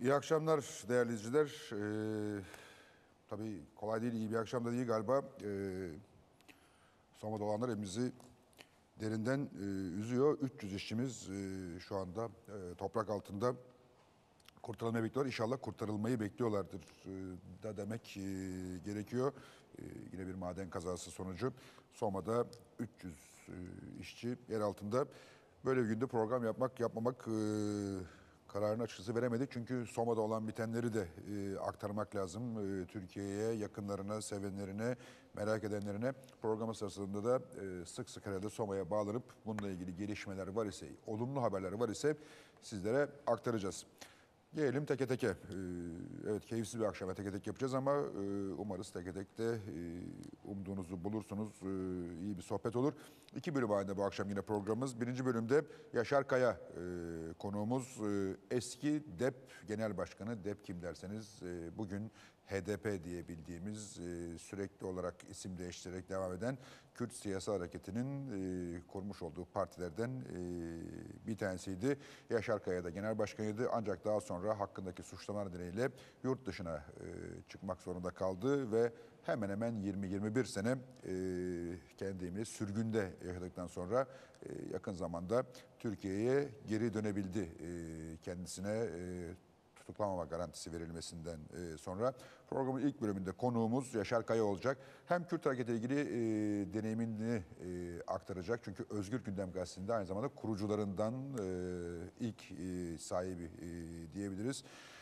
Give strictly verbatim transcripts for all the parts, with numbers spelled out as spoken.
İyi akşamlar değerli izleyiciler. Ee, tabii kolay değil, iyi bir akşam da değil galiba. Ee, Soma'da olanlar hepimizi derinden e, üzüyor. üç yüz işçimiz e, şu anda e, toprak altında kurtarılmayı bekliyorlar. İnşallah kurtarılmayı bekliyorlardır e, da demek e, gerekiyor. E, yine bir maden kazası sonucu Soma'da üç yüz e, işçi yer altında. Böyle bir günde program yapmak yapmamak e, kararını açıkçası veremedik. Çünkü Soma'da olan bitenleri de e, aktarmak lazım. E, Türkiye'ye, yakınlarına, sevenlerine, merak edenlerine. Programı sırasında da e, sık sık herhalde Soma'ya bağlanıp bununla ilgili gelişmeler var ise, olumlu haberler var ise sizlere aktaracağız. Gelelim teke teke. Ee, evet, keyifsiz bir akşam teke tek yapacağız ama e, umarız teke tekte e, umduğunuzu bulursunuz. E, iyi bir sohbet olur. İki bölüm halinde bu akşam yine programımız. Birinci bölümde Yaşar Kaya e, konuğumuz. E, eski D E P Genel Başkanı, D E P kim derseniz e, bugün H D P diye bildiğimiz e, sürekli olarak isim değiştirerek devam eden Kürt Siyasal Hareketi'nin e, kurmuş olduğu partilerden e, bir tanesiydi. Yaşar Kaya da genel başkanıydı ancak daha sonra hakkındaki suçlama nedeniyle yurt dışına e, çıkmak zorunda kaldı ve hemen hemen yirmi yirmi bir sene e, kendi deyimiyle sürgünde yaşadıktan sonra e, yakın zamanda Türkiye'ye geri dönebildi e, kendisine e, tutuklanmama garantisi verilmesinden e, sonra. Programın ilk bölümünde konuğumuz Yaşar Kaya olacak. Hem Kürt hareketiyle ilgili e, deneyimini e, aktaracak. Çünkü Özgür Gündem Gazetesi'nde aynı zamanda kurucularından e, ilk e, sahibi e, diyebiliriz.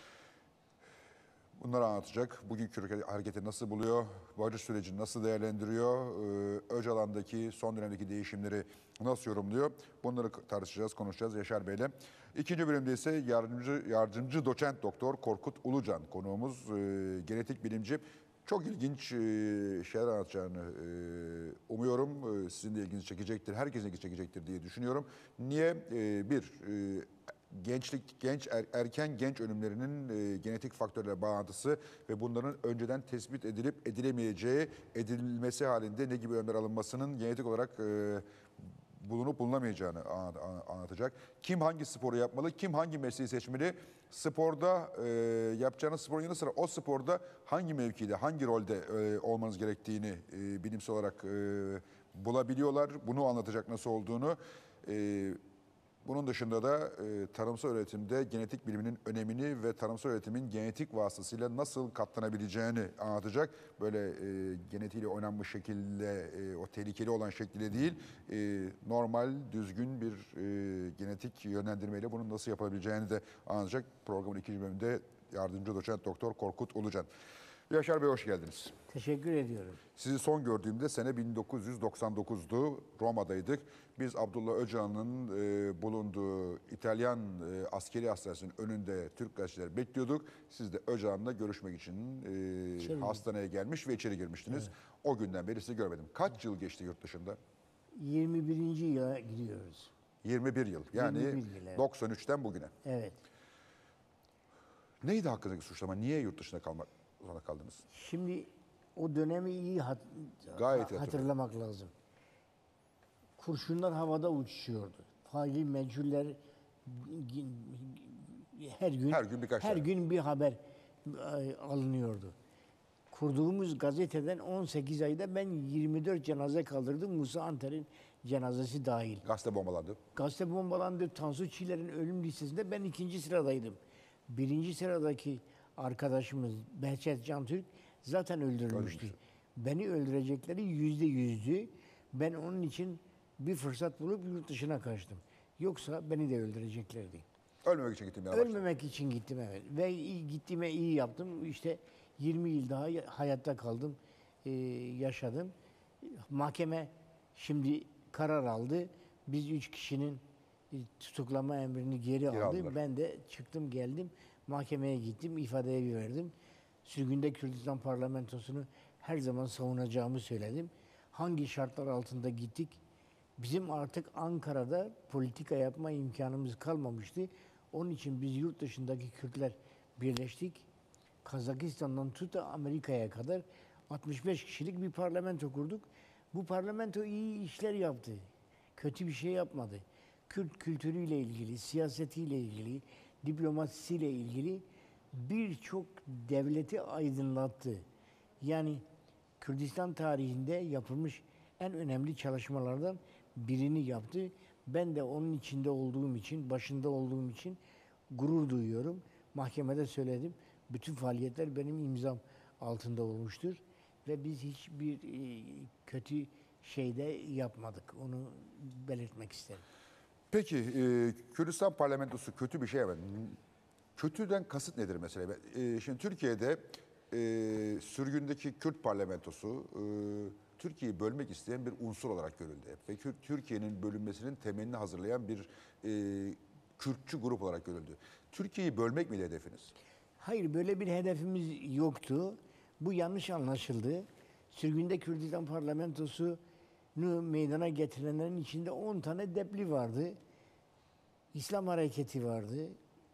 Bunları anlatacak. Bugün Kürt hareketi nasıl buluyor? Barış sürecini nasıl değerlendiriyor? Ee, Öcalan'daki son dönemdeki değişimleri nasıl yorumluyor? Bunları tartışacağız, konuşacağız Yaşar Bey'le. İkinci bölümde ise yardımcı, yardımcı doçent doktor Korkut Ulucan konuğumuz, e, genetik bilimci. Çok ilginç e, şeyler anlatacağını e, umuyorum. E, sizin de ilginizi çekecektir, herkesin ilgisi çekecektir diye düşünüyorum. Niye? E, bir, e, gençlik, genç er, erken genç ölümlerinin e, genetik faktörlerle bağlantısı ve bunların önceden tespit edilip edilemeyeceği, edilmesi halinde ne gibi önlemler alınmasının genetik olarak e, bulunup bulunamayacağını anlatacak. Kim hangi sporu yapmalı, kim hangi mesleği seçmeli, sporda e, yapacağınız sporun yanı sıra o sporda hangi mevkide, hangi rolde e, olmanız gerektiğini e, bilimsel olarak e, bulabiliyorlar. Bunu anlatacak nasıl olduğunu. E, Bunun dışında da e, tarımsal üretimde genetik biliminin önemini ve tarımsal üretimin genetik vasıtasıyla nasıl katlanabileceğini anlatacak. Böyle e, genetiğiyle oynanmış şekilde, e, o tehlikeli olan şekilde değil, e, normal, düzgün bir e, genetik yönlendirmeyle bunun nasıl yapılabileceğini de anlatacak. Programın ikinci bölümünde yardımcı doçent doktor Korkut Ulucan. Yaşar Bey hoş geldiniz. Teşekkür ediyorum. Sizi son gördüğümde sene bin dokuz yüz doksan dokuz'du. Roma'daydık. Biz Abdullah Öcalan'ın e, bulunduğu İtalyan e, askeri hastanesinin önünde Türk gazeteciler bekliyorduk. Siz de Öcalan'la görüşmek için e, hastaneye gelmiş ve içeri girmiştiniz. Evet. O günden beri sizi görmedim. Kaç yıl geçti yurt dışında? yirmi birinci yıla gidiyoruz. yirmi bir yıl. Yani yirmi bir yıl, evet. doksan üç'ten bugüne. Evet. Neydi hakkındaki suçlama? Niye yurt dışında kalmak zorunda kaldınız? Şimdi o dönemi iyi hat Gayet ha hatırlamak lazım. Kurşunlar havada uçuşuyordu. Faili meçhuller her gün her gün birkaç her tane. gün bir haber alınıyordu. Kurduğumuz gazeteden on sekiz ayda ben yirmi dört cenaze kaldırdım. Musa Anter'in cenazesi dahil. Gazete bombalandı. Gazete bombalandı. Tansu Çiller'in ölüm listesinde ben ikinci sıradaydım. Birinci sıradaki arkadaşımız Behçet Cantürk zaten öldürülmüştü. Ölmüş. Beni öldürecekleri yüzde yüzdü. Ben onun için bir fırsat bulup yurt dışına kaçtım. Yoksa beni de öldüreceklerdi. Ölmemek için gittim. Ölmemek için gittim, evet. Ve iyi, gittiğime iyi yaptım. İşte yirmi yıl daha hayatta kaldım, ee, yaşadım. Mahkeme şimdi karar aldı. Biz üç kişinin tutuklama emrini geri, geri aldı. Aldılar. Ben de çıktım geldim. Mahkemeye gittim, ifadeye verdim. Sürgünde Kürdistan parlamentosunu her zaman savunacağımı söyledim. Hangi şartlar altında gittik? Bizim artık Ankara'da politika yapma imkanımız kalmamıştı. Onun için biz yurt dışındaki Kürtler birleştik. Kazakistan'dan tut da Amerika'ya kadar altmış beş kişilik bir parlamento kurduk. Bu parlamento iyi işler yaptı. Kötü bir şey yapmadı. Kürt kültürüyle ilgili, siyasetiyle ilgili, diplomasisiyle ilgili birçok devleti aydınlattı. Yani Kürdistan tarihinde yapılmış en önemli çalışmalardan birini yaptı. Ben de onun içinde olduğum için, başında olduğum için gurur duyuyorum. Mahkemede söyledim. Bütün faaliyetler benim imzam altında olmuştur. Ve biz hiçbir e, kötü şeyde yapmadık. Onu belirtmek isterim. Peki e, Kürdistan parlamentosu kötü bir şey ama kötüden kasıt nedir mesela? E, şimdi Türkiye'de e, sürgündeki Kürt parlamentosu e, Türkiye'yi bölmek isteyen bir unsur olarak görüldü hep. Ve Kür- Türkiye'nin bölünmesinin temelini hazırlayan bir e, Kürtçü grup olarak görüldü. Türkiye'yi bölmek miydi hedefiniz? Hayır, böyle bir hedefimiz yoktu. Bu yanlış anlaşıldı. Sürgünde Kürdistan parlamentosunu meydana getirenlerin içinde on tane depli vardı. İslam hareketi vardı.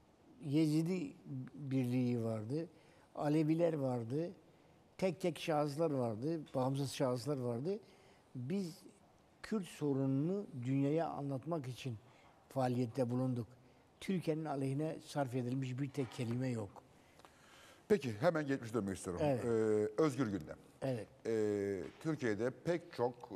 Yezidi birliği vardı. Aleviler vardı. Tek tek şahıslar vardı. Bağımsız şahıslar vardı. Biz Kürt sorununu dünyaya anlatmak için faaliyette bulunduk. Türkiye'nin aleyhine sarf edilmiş bir tek kelime yok. Peki hemen geçmiş dönmek istiyorum. Evet. Ee, Özgür Gündem. Evet. Ee, Türkiye'de pek çok e,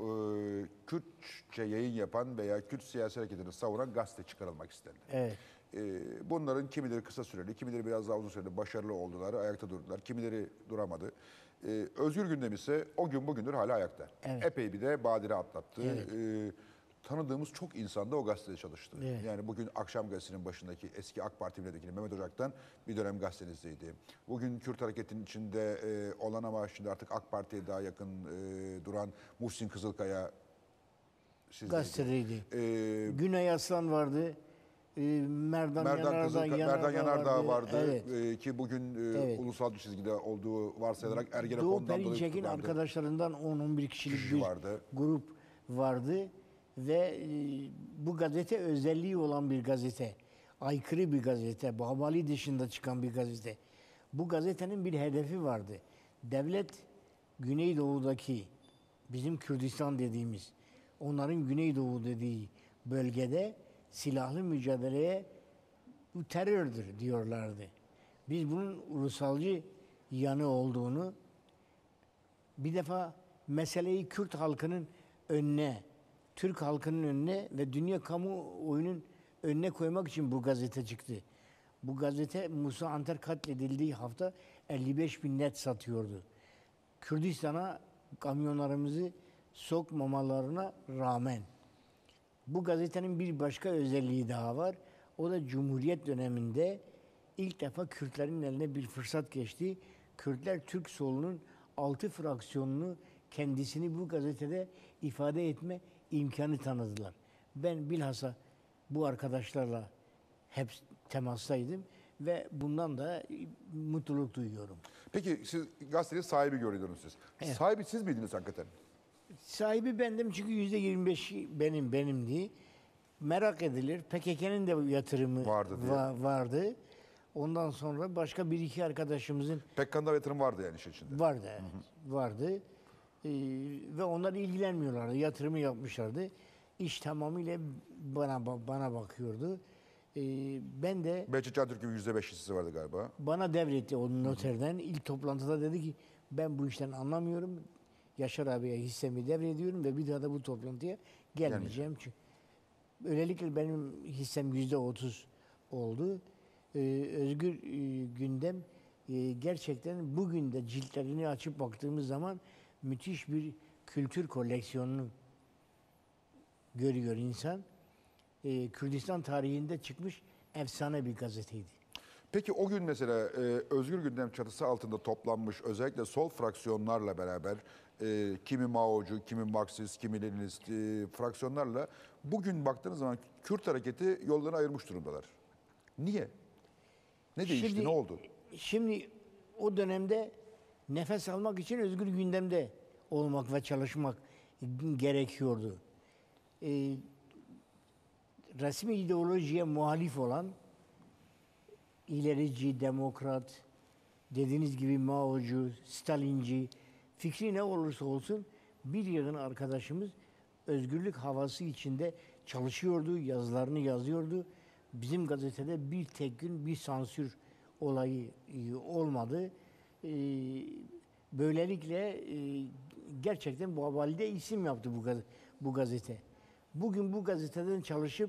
Kürtçe yayın yapan veya Kürt siyasi hareketini savunan gazete çıkarılmak istendi. Evet. Ee, bunların kimileri kısa süreli, kimileri biraz daha uzun süreli başarılı oldular, ayakta durdular, kimileri duramadı. Ee, Özgür Gündem ise o gün bugündür hala ayakta. Evet. Epey bir de badire atlattı. Evet. Ee, tanıdığımız çok insan da o gazetede çalıştı. Evet. Yani bugün Akşam Gazetesi'nin başındaki eski AK Parti milletvekili Mehmet Ocak'tan bir dönem gazetenizdeydi. Bugün Kürt hareketinin içinde e, olan ama şimdi artık AK Parti'ye daha yakın e, duran Muhsin Kızılkaya sizdeydi. Gazetedeydi. Ee, Güney Aslan vardı. Ee, Merdan, Merdan, Yanardağ, Kızılka, Yanardağ Merdan Yanardağ vardı, Evet. Ee, ki bugün e, Evet. ulusal bir çizgide olduğu varsayılarak Doğu Ergenekon'dan dolayı Perinçek'in tutuklandı. arkadaşlarından on on bir kişilik Kişi bir vardı. grup vardı ve e, bu gazete özelliği olan bir gazete. Aykırı bir gazete, Babali dışında çıkan bir gazete. Bu gazetenin bir hedefi vardı. Devlet Güneydoğu'daki bizim Kürdistan dediğimiz, onların Güneydoğu dediği bölgede silahlı mücadeleye bu terördür diyorlardı. Biz bunun ulusalcı yanı olduğunu, bir defa meseleyi Kürt halkının önüne, Türk halkının önüne ve dünya kamuoyunun önüne koymak için bu gazete çıktı. Bu gazete Musa Anter katledildiği hafta elli beş bin net satıyordu. Kürdistan'a kamyonlarımızı sokmamalarına rağmen. Bu gazetenin bir başka özelliği daha var. O da Cumhuriyet döneminde ilk defa Kürtlerin eline bir fırsat geçti. Kürtler Türk solunun altı fraksiyonunu kendisini bu gazetede ifade etme imkanı tanıdılar. Ben bilhassa bu arkadaşlarla hep temastaydım ve bundan da mutluluk duyuyorum. Peki siz gazetenin sahibi görüyordunuz siz. Evet. Sahibi siz miydiniz hakikaten? Sahibi bendim çünkü yüzde yirmi beşi benim benimdi. Merak edilir. P K K'nin de yatırımı Vardı diye. va- vardı. Ondan sonra başka bir iki arkadaşımızın Pekkan'da yatırım vardı yani işin içinde. vardı. Evet, vardı. Ee, ve onlar ilgilenmiyorlardı. Yatırımı yapmışlardı. İş tamamıyla bana bana bakıyordu. Ee, ben de Behçet Can yüzde beş hissesi vardı galiba. bana devretti o noterden. İlk toplantıda dedi ki ben bu işten anlamıyorum. Yaşar abiye hissemi devrediyorum ve bir daha da bu toplantıya gelmeyeceğim. Çünkü öylelikle benim hissem yüzde otuz oldu. Ee, Özgür e, Gündem e, gerçekten bugün de ciltlerini açıp baktığımız zaman müthiş bir kültür koleksiyonunu görüyor insan. Ee, Kürdistan tarihinde çıkmış efsane bir gazeteydi. Peki o gün mesela e, Özgür Gündem çatısı altında toplanmış özellikle sol fraksiyonlarla beraber e, kimi Mao'cu, kimi Marksist, kimi Leninist e, fraksiyonlarla bugün baktığınız zaman Kürt hareketi yollarını ayırmış durumdalar. Niye? Ne değişti, Şimdi- ne oldu? Şimdi o dönemde nefes almak için özgür gündemde olmak ve çalışmak gerekiyordu. Ee, resmi ideolojiye muhalif olan ilerici, demokrat, dediğiniz gibi Mao'cu, Stalinci, fikri ne olursa olsun bir yığın arkadaşımız özgürlük havası içinde çalışıyordu, yazılarını yazıyordu. Bizim gazetede bir tek gün bir sansür olayı e, olmadı. E, böylelikle e, gerçekten bu valide isim yaptı bu, gaz bu gazete. Bugün bu gazeteden çalışıp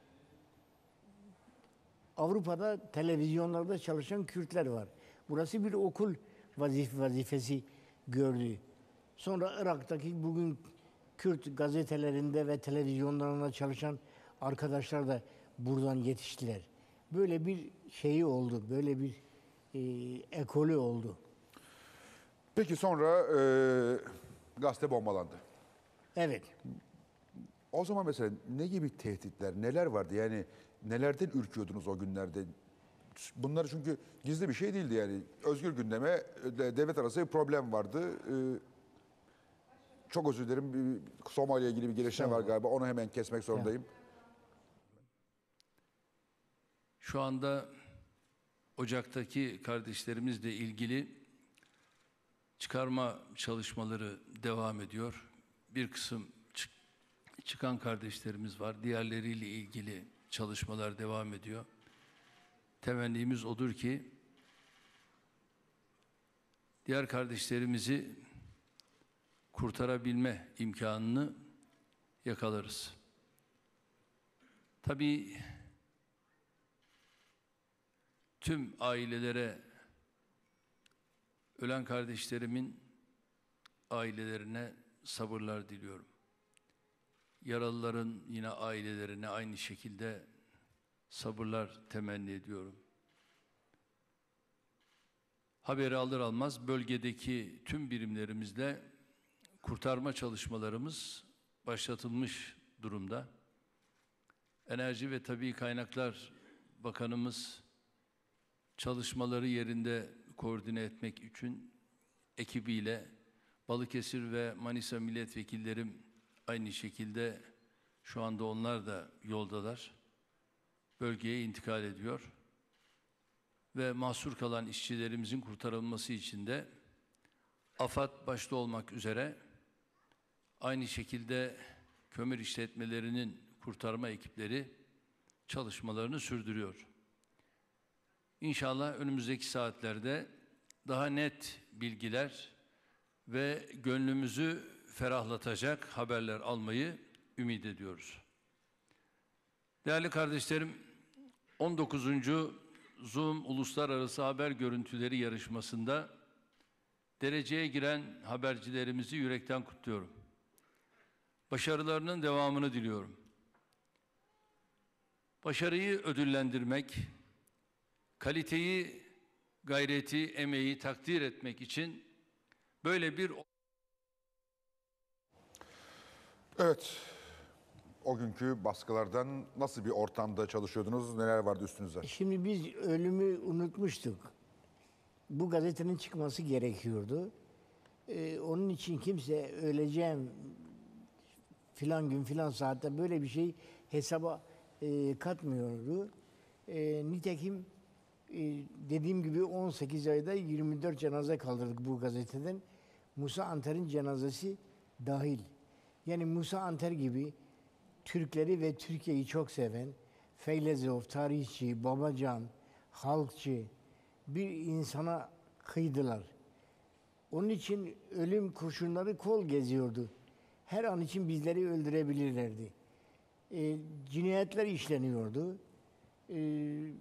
Avrupa'da televizyonlarda çalışan Kürtler var. Burası bir okul vazif vazifesi gördü. Sonra Irak'taki bugün Kürt gazetelerinde ve televizyonlarında çalışan arkadaşlar da buradan yetiştiler. Böyle bir şeyi oldu, böyle bir e, ekolü oldu. Peki sonra e, gazete bombalandı. Evet. O zaman mesela ne gibi tehditler, neler vardı? Yani nelerden ürküyordunuz o günlerde? Bunlar çünkü gizli bir şey değildi yani. Özgür Gündem'e de- devlet arası bir problem vardı. Ee, çok özür dilerim. Bir Somali ile ilgili bir gelişme var galiba. Onu hemen kesmek zorundayım. Şu anda Ocak'taki kardeşlerimizle ilgili çıkarma çalışmaları devam ediyor. Bir kısım çık- çıkan kardeşlerimiz var. Diğerleriyle ilgili çalışmalar devam ediyor. Temennimiz odur ki diğer kardeşlerimizi kurtarabilme imkanını yakalarız. Tabii tüm ailelere, ölen kardeşlerimin ailelerine sabırlar diliyorum. Yaralıların yine ailelerine aynı şekilde sabırlar temenni ediyorum. Haberi alır almaz bölgedeki tüm birimlerimizle kurtarma çalışmalarımız başlatılmış durumda. Enerji ve Tabii Kaynaklar Bakanımız çalışmaları yerinde koordine etmek için ekibiyle Balıkesir ve Manisa milletvekillerim aynı şekilde şu anda onlar da yoldalar. Bölgeye intikal ediyor. Ve mahsur kalan işçilerimizin kurtarılması için de AFAD başta olmak üzere aynı şekilde kömür işletmelerinin kurtarma ekipleri çalışmalarını sürdürüyor. İnşallah önümüzdeki saatlerde daha net bilgiler ve gönlümüzü ferahlatacak haberler almayı ümit ediyoruz. Değerli kardeşlerim, on dokuzuncu Zoom Uluslararası Haber Görüntüleri yarışmasında dereceye giren habercilerimizi yürekten kutluyorum. Başarılarının devamını diliyorum. Başarıyı ödüllendirmek, kaliteyi, gayreti, emeği takdir etmek için böyle bir... Evet. O günkü baskılardan nasıl bir ortamda çalışıyordunuz? Neler vardı üstünüzde? Şimdi biz ölümü unutmuştuk. Bu gazetenin çıkması gerekiyordu. Ee, onun için kimse öleceğim filan gün filan saatte böyle bir şey hesaba e, katmıyordu. E, nitekim e, dediğim gibi on sekiz ayda yirmi dört cenaze kaldırdık bu gazeteden. Musa Anter'in cenazesi dahil. Yani Musa Anter gibi Türkleri ve Türkiye'yi çok seven, Feylezov, tarihçi, babacan, halkçı bir insana kıydılar. Onun için ölüm kurşunları kol geziyordu. Her an için bizleri öldürebilirlerdi. E, cinayetler işleniyordu. E,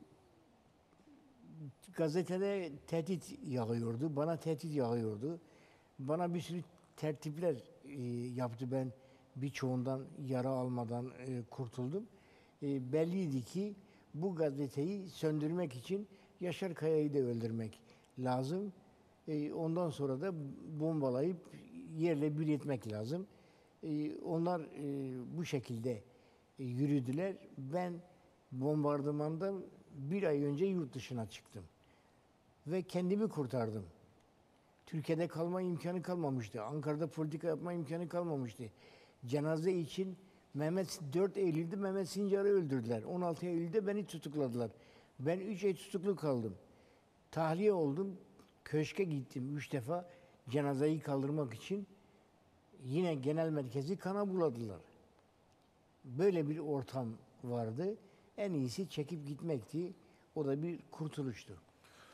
gazetede tehdit yağıyordu, bana tehdit yağıyordu. Bana bir sürü tertipler e, yaptı, ben birçoğundan yara almadan e, kurtuldum. E, belliydi ki bu gazeteyi söndürmek için Yaşar Kaya'yı da öldürmek lazım. E, ondan sonra da bombalayıp yerle bir etmek lazım. E, onlar e, bu şekilde e, yürüdüler. Ben bombardımandan bir ay önce yurt dışına çıktım. Ve kendimi kurtardım. Türkiye'de kalma imkanı kalmamıştı. Ankara'da politika yapma imkanı kalmamıştı. Cenaze için Mehmet dört Eylül'de Mehmet Sincar'ı öldürdüler. on altı Eylül'de beni tutukladılar. Ben üç ay tutuklu kaldım. Tahliye oldum. Köşke gittim üç defa cenazeyi kaldırmak için. Yine genel merkezi kana buladılar. Böyle bir ortam vardı. En iyisi çekip gitmekti. O da bir kurtuluştu.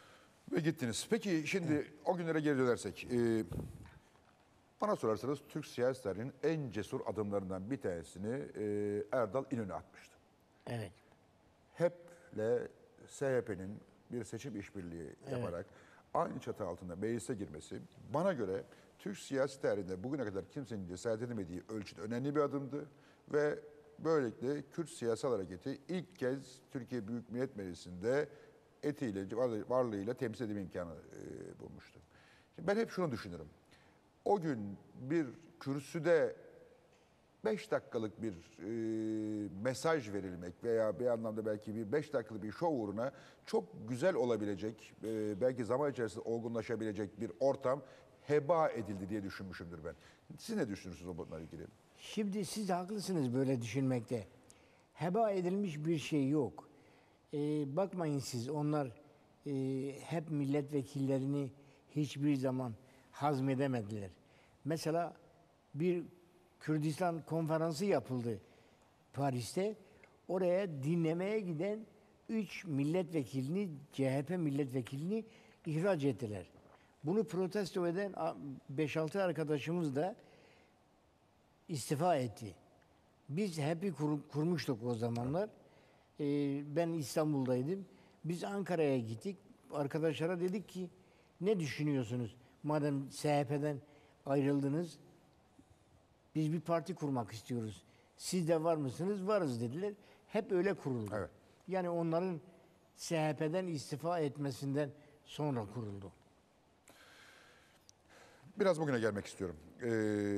Ve gittiniz. Peki şimdi o günlere geri dönersek. E, bana sorarsanız Türk siyasi tarihinin en cesur adımlarından bir tanesini e, Erdal İnönü atmıştı. Evet. HEP'le S H P'nin bir seçim işbirliği yaparak aynı çatı altında meclise girmesi bana göre Türk siyasi tarihinde bugüne kadar kimsenin cesaret edemediği ölçüde önemli bir adımdı ve böylelikle Kürt siyasal hareketi ilk kez Türkiye Büyük Millet Meclisi'nde etiyle, varlığıyla temsil edilme imkanı e, bulmuştu. Şimdi ben hep şunu düşünürüm. O gün bir kürsüde beş dakikalık bir e, mesaj verilmek veya bir anlamda belki bir beş dakikalık bir şov uğruna çok güzel olabilecek, e, belki zaman içerisinde olgunlaşabilecek bir ortam heba edildi diye düşünmüşümdür ben. Siz ne düşünürsünüz bunlarla ilgili? Şimdi siz haklısınız böyle düşünmekte. Heba edilmiş bir şey yok. Ee, bakmayın siz, onlar e, hep milletvekillerini hiçbir zaman hazmedemediler. Mesela bir Kürdistan konferansı yapıldı Paris'te. Oraya dinlemeye giden üç milletvekilini, C H P milletvekilini ihraç ettiler. Bunu protesto eden beş altı arkadaşımız da istifa etti. Biz HEP'i kur, kurmuştuk o zamanlar. Ee, ben İstanbul'daydım. Biz Ankara'ya gittik. Arkadaşlara dedik ki ne düşünüyorsunuz? Madem S H P'den ayrıldınız, biz bir parti kurmak istiyoruz. Siz de var mısınız? Varız dediler. Hep öyle kuruldu. Evet. Yani onların S H P'den istifa etmesinden sonra kuruldu. Biraz bugüne gelmek istiyorum. Ee,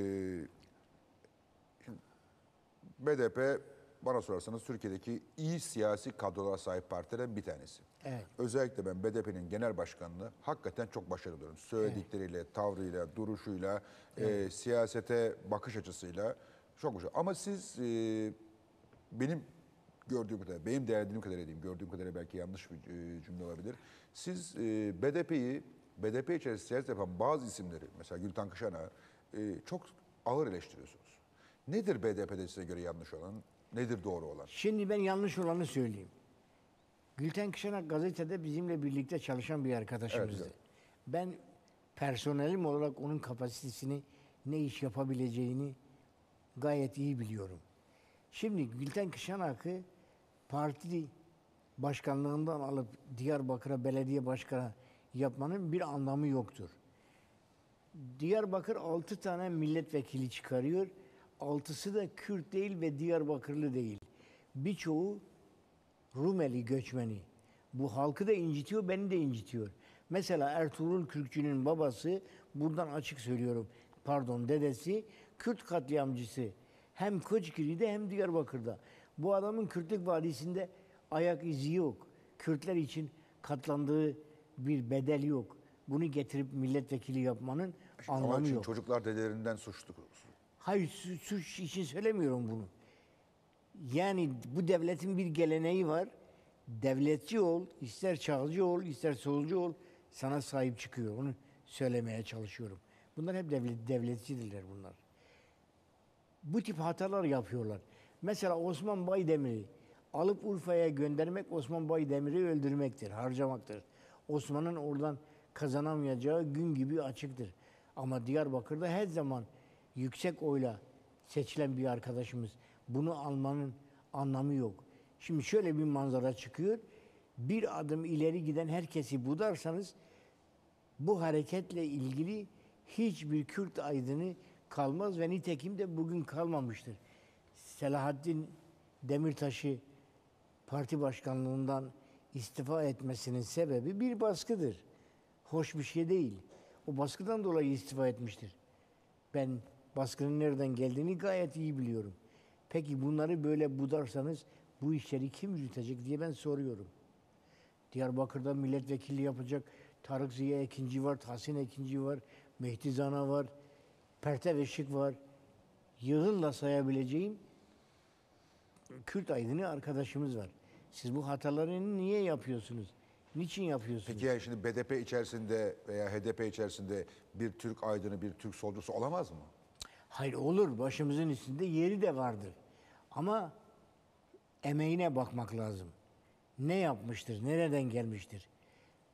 şimdi B D P bana sorarsanız Türkiye'deki iyi siyasi kadrolara sahip partilerden bir tanesi. Evet. Özellikle ben B D P'nin genel başkanını hakikaten çok başarılı buluyorum. Söyledikleriyle, tavrıyla, duruşuyla, e, siyasete bakış açısıyla çok başarılı. Ama siz e, benim gördüğüm kadarıyla, benim değerlendirdiğim kadarıyla diyeyim, gördüğüm kadarıyla belki yanlış bir e, cümle olabilir. Siz e, B D P'yi, B D P içerisinde siyaset yapan bazı isimleri, mesela Gülten Kışan'a e, çok ağır eleştiriyorsunuz. Nedir B D P'de size göre yanlış olan, nedir doğru olan? Şimdi ben yanlış olanı söyleyeyim. Gülten Kışanak gazetede bizimle birlikte çalışan bir arkadaşımızdı. Evet, Ben personelim olarak onun kapasitesini, ne iş yapabileceğini gayet iyi biliyorum. Şimdi Gülten Kışanak'ı parti başkanlığından alıp Diyarbakır'a belediye başkanı yapmanın bir anlamı yoktur. Diyarbakır altı tane milletvekili çıkarıyor. Altısı da Kürt değil ve Diyarbakırlı değil. Birçoğu Rumeli göçmeni. Bu halkı da incitiyor, beni de incitiyor. Mesela Ertuğrul Kürkçü'nün babası, buradan açık söylüyorum, pardon dedesi, Kürt katliamcısı. Hem Koçgiri'de hem Diyarbakır'da. Bu adamın Kürtlük Vadisi'nde ayak izi yok. Kürtler için katlandığı bir bedel yok. Bunu getirip milletvekili yapmanın Ama anlamı şimdi yok. çocuklar dedelerinden suçlu. Hayır, su- suç için söylemiyorum bunu. Yani bu devletin bir geleneği var. Devletçi ol, ister çağcı ol, ister solcu ol, sana sahip çıkıyor. Onu söylemeye çalışıyorum. Bunlar hep devlet, devletçidirler bunlar. Bu tip hatalar yapıyorlar. Mesela Osman Baydemir'i alıp Urfa'ya göndermek Osman Baydemir'i öldürmektir, harcamaktır. Osman'ın oradan kazanamayacağı gün gibi açıktır. Ama Diyarbakır'da her zaman yüksek oyla seçilen bir arkadaşımız. Bunu almanın anlamı yok. Şimdi şöyle bir manzara çıkıyor. Bir adım ileri giden herkesi budarsanız bu hareketle ilgili hiçbir Kürt aydını kalmaz ve nitekim de bugün kalmamıştır. Selahattin Demirtaş'ı parti başkanlığından istifa etmesinin sebebi bir baskıdır. Hoş bir şey değil. O baskıdan dolayı istifa etmiştir. Ben baskının nereden geldiğini gayet iyi biliyorum. Peki bunları böyle budarsanız bu işleri kim yürütecek diye ben soruyorum. Diyarbakır'da milletvekili yapacak Tarık Ziya Ekinci var, Tahsin Ekinci var, Mehdi Zana var, Pertev Işık var. Yığınla sayabileceğim Kürt aydını arkadaşımız var. Siz bu hataları niye yapıyorsunuz? Niçin yapıyorsunuz? Peki yani şimdi B D P içerisinde veya H D P içerisinde bir Türk aydını, bir Türk solcusu olamaz mı? Hayır olur. Başımızın üstünde yeri de vardır. Ama emeğine bakmak lazım. Ne yapmıştır? Nereden gelmiştir?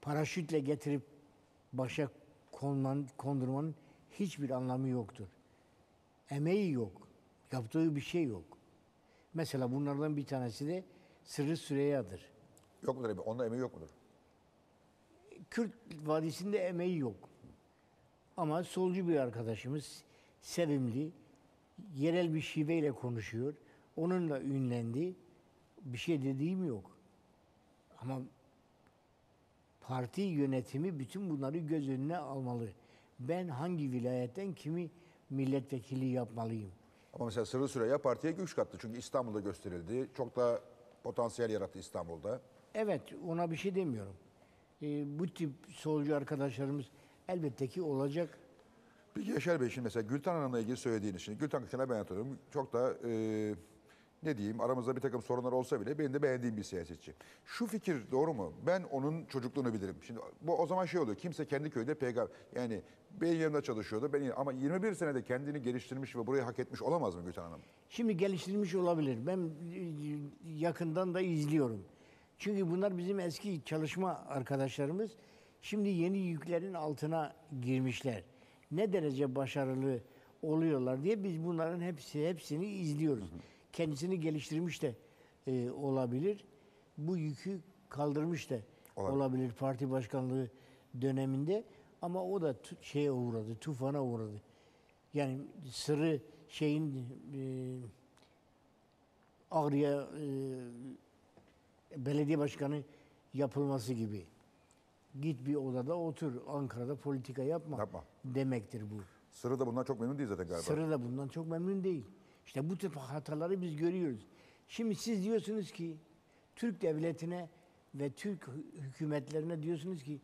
paraşütle getirip başa konman, kondurmanın hiçbir anlamı yoktur. Emeği yok. Yaptığı bir şey yok. Mesela bunlardan bir tanesi de Sırrı Süreyya'dır. Yok mudur? Onda emeği yok mudur? Kürt Vadisi'nde emeği yok. Ama solcu bir arkadaşımız, sevimli, yerel bir şiveyle konuşuyor. Onunla ünlendi. Bir şey dediğim yok. Ama parti yönetimi bütün bunları göz önüne almalı. Ben hangi vilayetten kimi milletvekili yapmalıyım? Ama mesela Sırrı Süreyya partiye güç kattı. Çünkü İstanbul'da gösterildi. Çok da potansiyel yarattı İstanbul'da. Evet, ona bir şey demiyorum. Ee, bu tip solcu arkadaşlarımız elbette ki olacak. Peki Yaşar Bey, şimdi mesela Gülten Hanım'la ilgili söylediğiniz, şimdi Gülten Kışlan'a ben hatırlıyorum. Çok da e, ne diyeyim, aramızda bir takım sorunlar olsa bile benim de beğendiğim bir siyasetçi. Şu fikir doğru mu? Ben onun çocukluğunu bilirim. Şimdi bu o zaman şey oluyor, kimse kendi köyde peygamber, yani benim yanımda çalışıyordu. Ben, ama yirmi bir senede kendini geliştirmiş ve burayı hak etmiş olamaz mı Gülten Hanım? Şimdi geliştirilmiş olabilir. Ben e, yakından da izliyorum. Çünkü bunlar bizim eski çalışma arkadaşlarımız. Şimdi yeni yüklerin altına girmişler. Ne derece başarılı oluyorlar diye biz bunların hepsi hepsini izliyoruz. Hı hı. Kendisini geliştirmiş de e, olabilir. Bu yükü kaldırmış da olabilir. olabilir parti başkanlığı döneminde. Ama o da tu, şeye uğradı, tufana uğradı. Yani sırrı şeyin e, Ağrı'ya e, belediye başkanı yapılması gibi. Git bir odada otur, Ankara'da politika yapma, Yapma. demektir bu. Sırrı da bundan çok memnun değil zaten galiba. Sırrı da bundan çok memnun değil. İşte bu tip hataları biz görüyoruz. Şimdi siz diyorsunuz ki Türk devletine ve Türk hükümetlerine diyorsunuz ki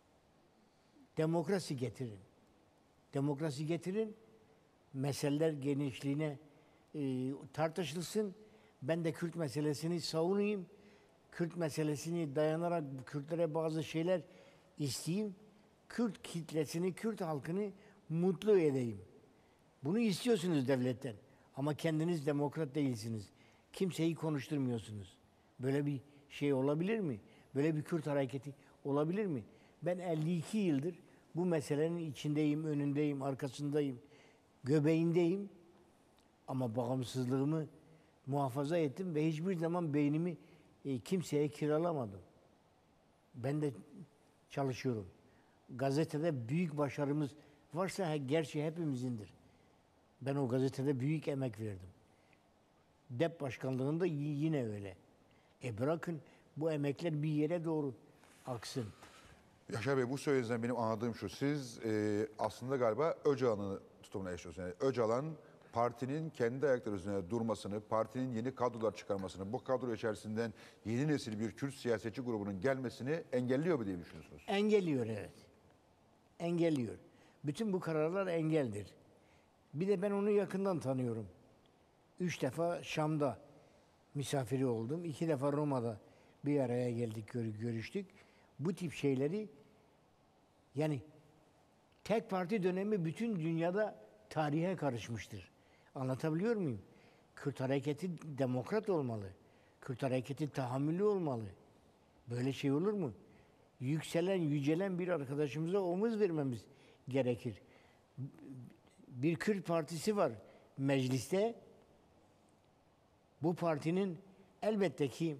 demokrasi getirin. Demokrasi getirin, meseleler genişliğine e, tartışılsın. Ben de Kürt meselesini savunayım. Kürt meselesini dayanarak Kürtlere bazı şeyler isteyeyim. Kürt kitlesini, Kürt halkını mutlu edeyim. Bunu istiyorsunuz devletten. Ama kendiniz demokrat değilsiniz. Kimseyi konuşturmuyorsunuz. Böyle bir şey olabilir mi? Böyle bir Kürt hareketi olabilir mi? Ben elli iki yıldır bu meselenin içindeyim, önündeyim, arkasındayım, göbeğindeyim. Ama bağımsızlığımı muhafaza ettim ve hiçbir zaman beynimi e, kimseye kiralamadım. Ben de çalışıyorum. Gazetede büyük başarımız varsa gerçi hepimizindir. Ben o gazetede büyük emek verdim. D E P başkanlığında yine öyle. E bırakın bu emekler bir yere doğru aksın. Yaşar Bey, bu söylediğinizden benim anladığım şu. Siz e, aslında galiba Öcalan'ı tutumuna yaşıyorsunuz. Yani Öcalan partinin kendi ayakları üzerine durmasını, partinin yeni kadrolar çıkarmasını, bu kadro içerisinden yeni nesil bir Kürt siyasetçi grubunun gelmesini engelliyor mu diye düşünüyorsunuz? Engelliyor, evet. Engelliyor. Bütün bu kararlar engeldir. Bir de ben onu yakından tanıyorum. Üç defa Şam'da misafiri oldum. İki defa Roma'da bir araya geldik, görüştük. Bu tip şeyleri, yani tek parti dönemi bütün dünyada tarihe karışmıştır. Anlatabiliyor muyum? Kürt hareketi demokrat olmalı. Kürt hareketi tahammülü olmalı. Böyle şey olur mu? Yükselen, yücelen bir arkadaşımıza omuz vermemiz gerekir. Bir Kürt partisi var mecliste. Bu partinin elbette ki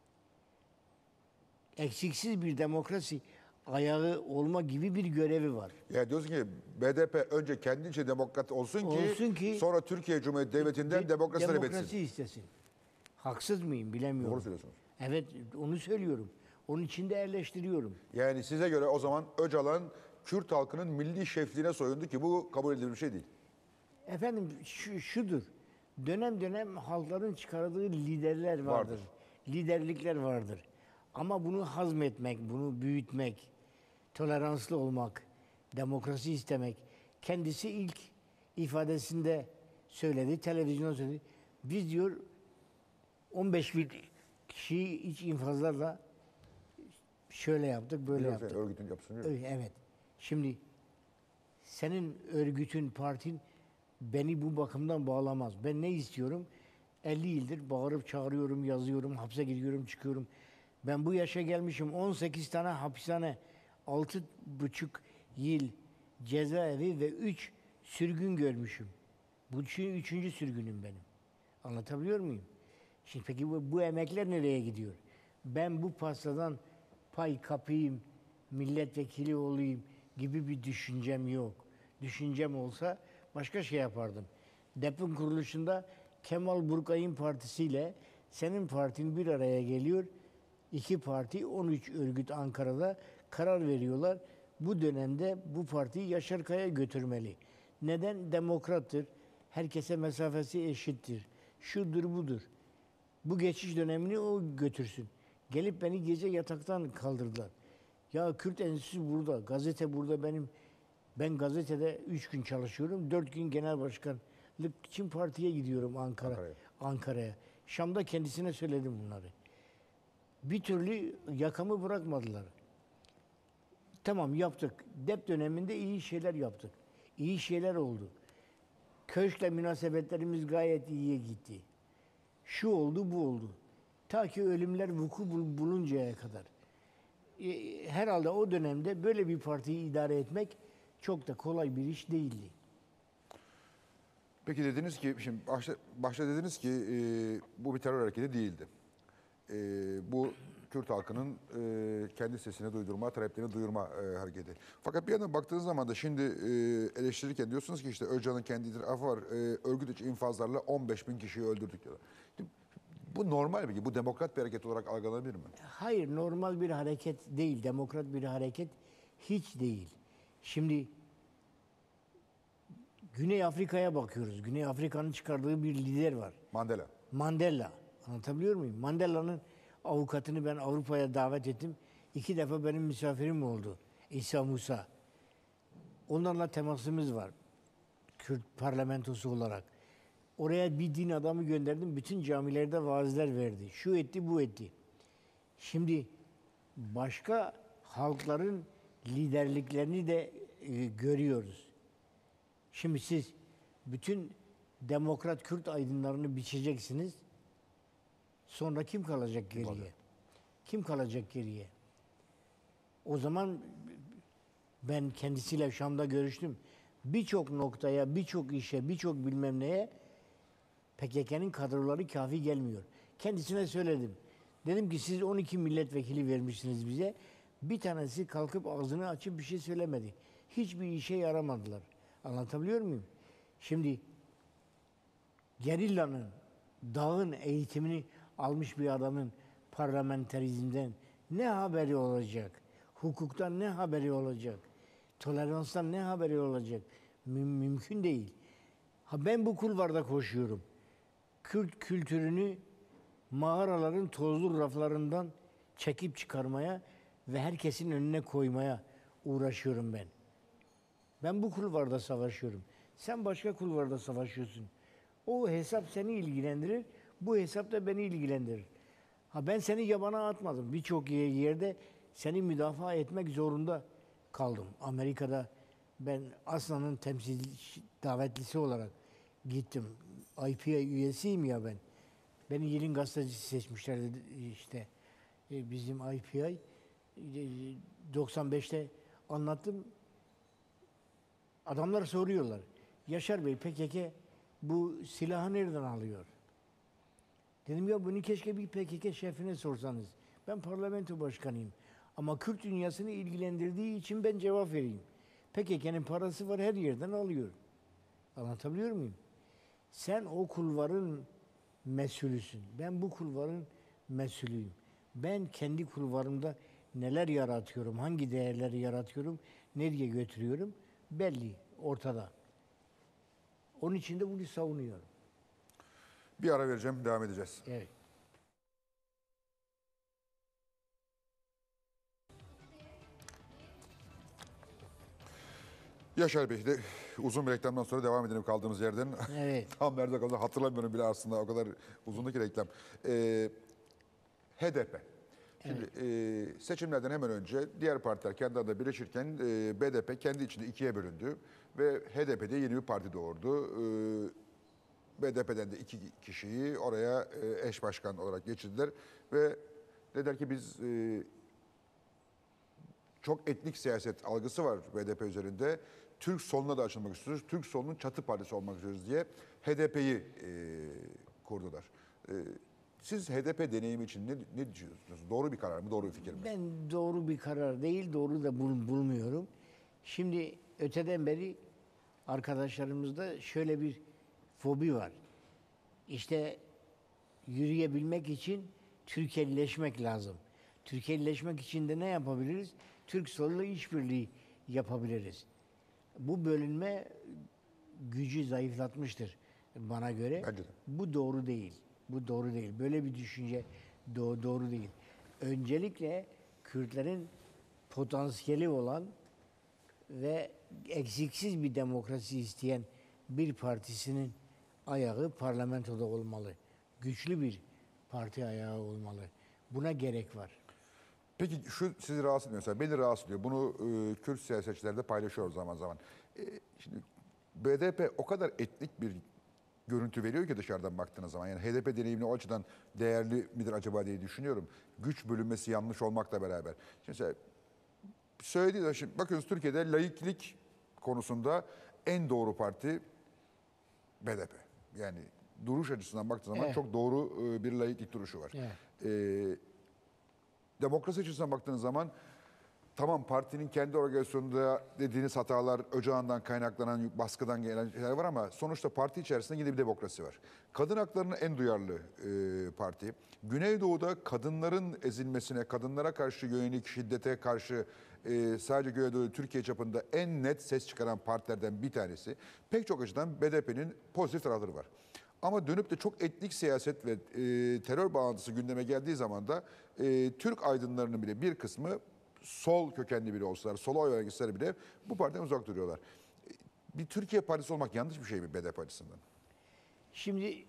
eksiksiz bir demokrasi ayağı olma gibi bir görevi var. Yani diyorsun ki B D P önce kendi içinde demokrat olsun, Olsun ki, ki sonra Türkiye Cumhuriyeti Devleti'nden de, demokrasi talep etsin. Demokrasi istesin. Haksız mıyım bilemiyorum. Doğru söylüyorsunuz. Evet, onu söylüyorum. Onun için de eleştiriyorum. Yani size göre o zaman Öcalan Kürt halkının milli şefliğine soyundu ki bu kabul edilir bir şey değil. Efendim şu, şudur. Dönem dönem halkların çıkardığı liderler vardır. Vardır. Liderlikler vardır. Ama bunu hazmetmek, bunu büyütmek, toleranslı olmak, demokrasi istemek. Kendisi ilk ifadesinde söyledi, televizyonda söyledi. Biz diyor on beş bin kişiyi iç infazlarla şöyle yaptık, böyle Biliyorsun, yaptık. örgütün yapısını biliyorum. Öyle, evet. Şimdi senin örgütün, partin beni bu bakımdan bağlamaz. Ben ne istiyorum? elli yıldır bağırıp çağırıyorum, yazıyorum, hapse gidiyorum, çıkıyorum. Ben bu yaşa gelmişim. on sekiz tane hapishane, altı buçuk yıl cezaevi ve üç sürgün görmüşüm. Bu üçün- üçüncü sürgünüm benim. Anlatabiliyor muyum? Şimdi peki bu, bu emekler nereye gidiyor? Ben bu pastadan pay kapayım, milletvekili olayım gibi bir düşüncem yok. Düşüncem olsa başka şey yapardım. Deprem kuruluşunda Kemal Burkay'ın partisiyle senin partin bir araya geliyor. İki parti, on üç örgüt Ankara'da karar veriyorlar. Bu dönemde bu partiyi Yaşar Kaya götürmeli. Neden? Demokrattır. Herkese mesafesi eşittir. Şudur budur. Bu geçiş dönemini o götürsün. Gelip beni gece yataktan kaldırdılar. Ya Kürt Enstitüsü burada, gazete burada benim. Ben gazetede üç gün çalışıyorum, dört gün genel başkanlık için partiye gidiyorum Ankara, Ankara'ya. Ankara'ya. Şam'da kendisine söyledim bunları. Bir türlü yakamı bırakmadılar. Tamam yaptık. Dep döneminde iyi şeyler yaptık. İyi şeyler oldu. Köşkle münasebetlerimiz gayet iyiye gitti. Şu oldu, bu oldu. Ta ki ölümler vuku bul- buluncaya kadar. E, herhalde o dönemde böyle bir partiyi idare etmek çok da kolay bir iş değildi. Peki dediniz ki, şimdi başta, başta dediniz ki e, bu bir terör hareketi değildi. E, bu Kürt halkının e, kendi sesini duydurma, taleplerini duyurma e, hareketi. Fakat bir yandan baktığınız zaman da şimdi e, eleştirirken diyorsunuz ki işte Öcalan'ın kendi itirafı var. E, örgüt içi infazlarla on beş bin kişiyi öldürdük diyorlar. Şimdi bu normal mi? Bu demokrat bir hareket olarak algılanabilir mi? Hayır, normal bir hareket değil, demokrat bir hareket hiç değil. Şimdi Güney Afrika'ya bakıyoruz. Güney Afrika'nın çıkardığı bir lider var. Mandela. Mandela. Anlatabiliyor muyum? Mandela'nın avukatını ben Avrupa'ya davet ettim. İki defa benim misafirim oldu. İsa Musa. Onlarla temasımız var. Kürt parlamentosu olarak. Oraya bir din adamı gönderdim. Bütün camilerde vaazlar verdi. Şu etti, bu etti. Şimdi başka halkların liderliklerini de e, görüyoruz. Şimdi siz bütün demokrat Kürt aydınlarını biçeceksiniz. Sonra kim kalacak geriye? Kim kalacak geriye? O zaman ben kendisiyle Şam'da görüştüm. Birçok noktaya, birçok işe, birçok bilmem neye P K K'nın kadroları kafi gelmiyor. Kendisine söyledim. Dedim ki siz on iki milletvekili vermişsiniz bize. Bir tanesi kalkıp ağzını açıp bir şey söylemedi. Hiçbir işe yaramadılar. Anlatabiliyor muyum? Şimdi gerillanın, dağın eğitimini almış bir adamın parlamenterizmden ne haberi olacak? Hukuktan ne haberi olacak? Toleranstan ne haberi olacak? Müm- mümkün değil. Ha ben bu kulvarda koşuyorum. Kürt kültürünü mağaraların tozlu raflarından çekip çıkarmaya ve herkesin önüne koymaya uğraşıyorum ben. Ben bu kulvarda savaşıyorum. Sen başka kulvarda savaşıyorsun. O hesap seni ilgilendirir, bu hesap da beni ilgilendirir. Ha ben seni yabana atmadım. Birçok yerde seni müdafaa etmek zorunda kaldım. Amerika'da ben Aslan'ın temsil davetlisi olarak gittim. I P I üyesiyim ya ben. Beni yılın gazetecisi seçmişlerdi işte. E, bizim I P I. E, doksan beşte anlattım. Adamlar soruyorlar. Yaşar Bey P K K bu silahı nereden alıyor? Dedim ya bunu keşke bir P K K şefine sorsanız. Ben parlamento başkanıyım. Ama Kürt dünyasını ilgilendirdiği için ben cevap vereyim. P K K'nın parası var her yerden alıyor. Anlatabiliyor muyum? Sen o kulvarın mesulüsün. Ben bu kulvarın mesulüyüm. Ben kendi kulvarımda neler yaratıyorum, hangi değerleri yaratıyorum, nereye götürüyorum belli, ortada. Onun için de bunu savunuyorum. Bir ara vereceğim, devam edeceğiz. Evet. Yaşar Bey de uzun bir reklamdan sonra devam edelim kaldığımız yerden. Evet. Tam nerede kaldı hatırlamıyorum bile aslında, o kadar uzundu ki reklam. Ee, H D P. Şimdi e, seçimlerden hemen önce diğer partiler kendi adına birleşirken e, B D P kendi içinde ikiye bölündü ve H D P'de yeni bir parti doğurdu. E, B D P'den de iki kişiyi oraya e, eş başkan olarak geçirdiler ve Dediler ki biz e, çok etnik siyaset algısı var B D P üzerinde. Türk soluna da açılmak istiyoruz. Türk solunun çatı partisi olmak istiyoruz diye H D P'yi e, kurdular. E, siz H D P deneyimi için ne, ne düşünüyorsunuz? Doğru bir karar mı, doğru bir fikir mi? Ben doğru bir karar değil, doğru da bul- bulmuyorum. Şimdi öteden beri arkadaşlarımızda şöyle bir fobi var. İşte yürüyebilmek için Türkiye'lileşmek lazım. Türkiye'lileşmek için de ne yapabiliriz? Türk soluyla işbirliği yapabiliriz. Bu bölünme gücü zayıflatmıştır bana göre. Bence de. Bu doğru değil. Bu doğru değil. Böyle bir düşünce do- doğru değil. Öncelikle Kürtlerin potansiyeli olan ve eksiksiz bir demokrasi isteyen bir partisinin ayağı parlamentoda olmalı. Güçlü bir parti ayağı olmalı. Buna gerek var. Peki şu sizi rahatsız ediyor mesela, beni rahatsız ediyor. Bunu e, Kürt siyasetçilerde paylaşıyoruz zaman zaman. E, şimdi B D P o kadar etnik bir görüntü veriyor ki dışarıdan baktığınız zaman. Yani H D P deneyimli o açıdan değerli midir acaba diye düşünüyorum. Güç bölünmesi yanlış olmakla beraber. Şimdi mesela söylediği şimdi bakıyoruz Türkiye'de laiklik konusunda en doğru parti B D P. Yani duruş açısından baktığı zaman Evet. çok doğru e, bir laiklik duruşu var. Evet. E, Demokrasi açısından baktığınız zaman tamam partinin kendi organizasyonunda dediğiniz hatalar, Öcalan'dan kaynaklanan baskıdan gelen şeyler var ama sonuçta parti içerisinde yine bir demokrasi var. Kadın haklarına en duyarlı e, parti. Güneydoğu'da kadınların ezilmesine, kadınlara karşı yönelik şiddete karşı e, sadece Güneydoğu Türkiye çapında en net ses çıkaran partilerden bir tanesi. Pek çok açıdan B D P'nin pozitif tarafları var. Ama dönüp de çok etnik siyaset ve e, terör bağlantısı gündeme geldiği zaman da e, Türk aydınlarının bile bir kısmı sol kökenli biri olsalar, sola oy veren bile bu partiden uzak duruyorlar. Bir Türkiye partisi olmak yanlış bir şey mi B D P açısından? Şimdi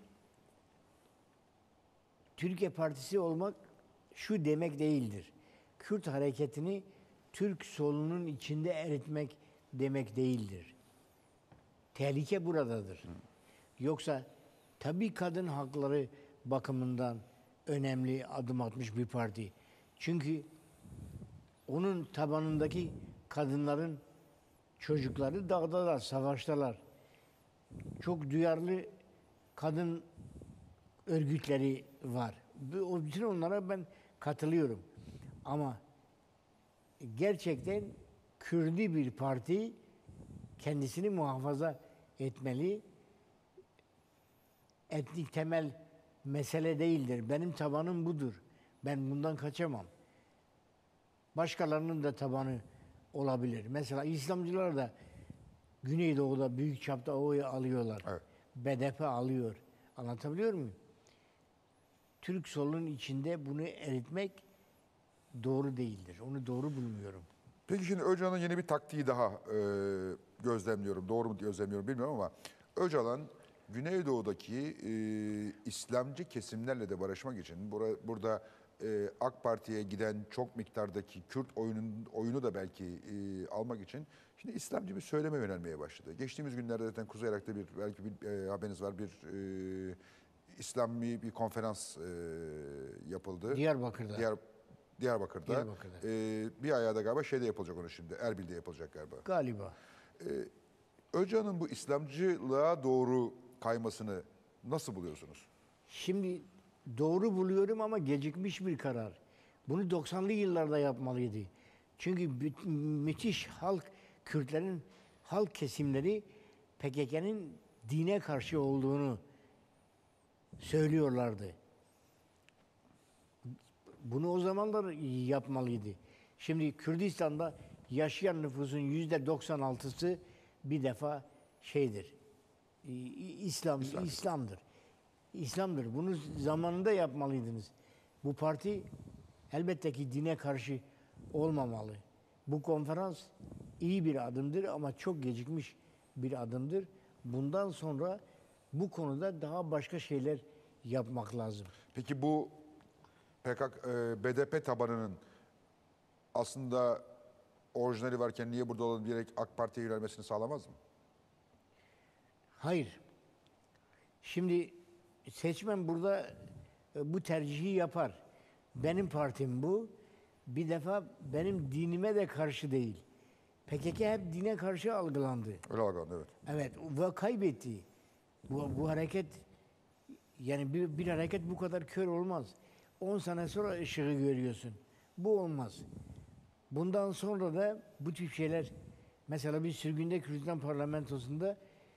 Türkiye Partisi olmak şu demek değildir. Kürt hareketini Türk solunun içinde eritmek demek değildir. Tehlike buradadır. Hı. Yoksa tabii kadın hakları bakımından önemli adım atmış bir parti. Çünkü onun tabanındaki kadınların çocukları dağdalar, savaştalar. Çok duyarlı kadın örgütleri var. Bu- Bütün onlara ben katılıyorum. Ama gerçekten Kürdi bir parti kendisini muhafaza etmeli. Etnik temel mesele değildir. Benim tabanım budur. Ben bundan kaçamam. Başkalarının da tabanı olabilir. Mesela İslamcılar da Güneydoğu'da büyük çapta oy alıyorlar. Evet. B D P alıyor. Anlatabiliyor muyum? Türk solunun içinde bunu eritmek doğru değildir. Onu doğru bulmuyorum. Peki şimdi Öcalan'ın yeni bir taktiği daha e, gözlemliyorum. Doğru mu gözlemliyorum bilmiyorum ama Öcalan Güneydoğu'daki e, İslamcı kesimlerle de barışmak için bura, burada e, AK Parti'ye giden çok miktardaki Kürt oyunun, oyunu da belki e, almak için şimdi İslamcı bir söyleme yönelmeye başladı. Geçtiğimiz günlerde zaten Kuzey Irak'ta bir belki bir e, haberiniz var bir e, İslami bir konferans e, yapıldı. Diyarbakır'da. Diyar, Diyarbakır'da. Diyarbakır'da. E, bir ayağı da galiba şeyde yapılacak onu şimdi. Erbil'de yapılacak galiba. Galiba. Öcalan'ın bu İslamcılığa doğru kaymasını nasıl buluyorsunuz? Şimdi doğru buluyorum ama gecikmiş bir karar. Bunu doksanlı yıllarda yapmalıydı. Çünkü bü- müthiş halk, Kürtlerin halk kesimleri P K K'nın dine karşı olduğunu söylüyorlardı. Bunu o zamanlar yapmalıydı. Şimdi Kürdistan'da yaşayan nüfusun yüzde doksan altısı bir defa şeydir. İ- İ- İslam, İslam. İslam'dır. İslam'dır. Bunu zamanında yapmalıydınız. Bu parti elbette ki dine karşı olmamalı. Bu konferans iyi bir adımdır ama çok gecikmiş bir adımdır. Bundan sonra bu konuda daha başka şeyler yapmak lazım. Peki bu P K K, e, B D P tabanının aslında orijinali varken niye burada olalım diyerek AK Parti'ye yönelmesini sağlamaz mı? Hayır. Şimdi seçmen burada e, bu tercihi yapar. Benim partim bu. Bir defa benim dinime de karşı değil. P K K hep dine karşı algılandı. Öyle algılandı, evet. Evet ve kaybetti. Bu, bu hareket yani bir, bir hareket bu kadar kör olmaz. on sene sonra ışığı görüyorsun. Bu olmaz. Bundan sonra da bu tip şeyler mesela biz sürgünde Kürdistan parlamentosunda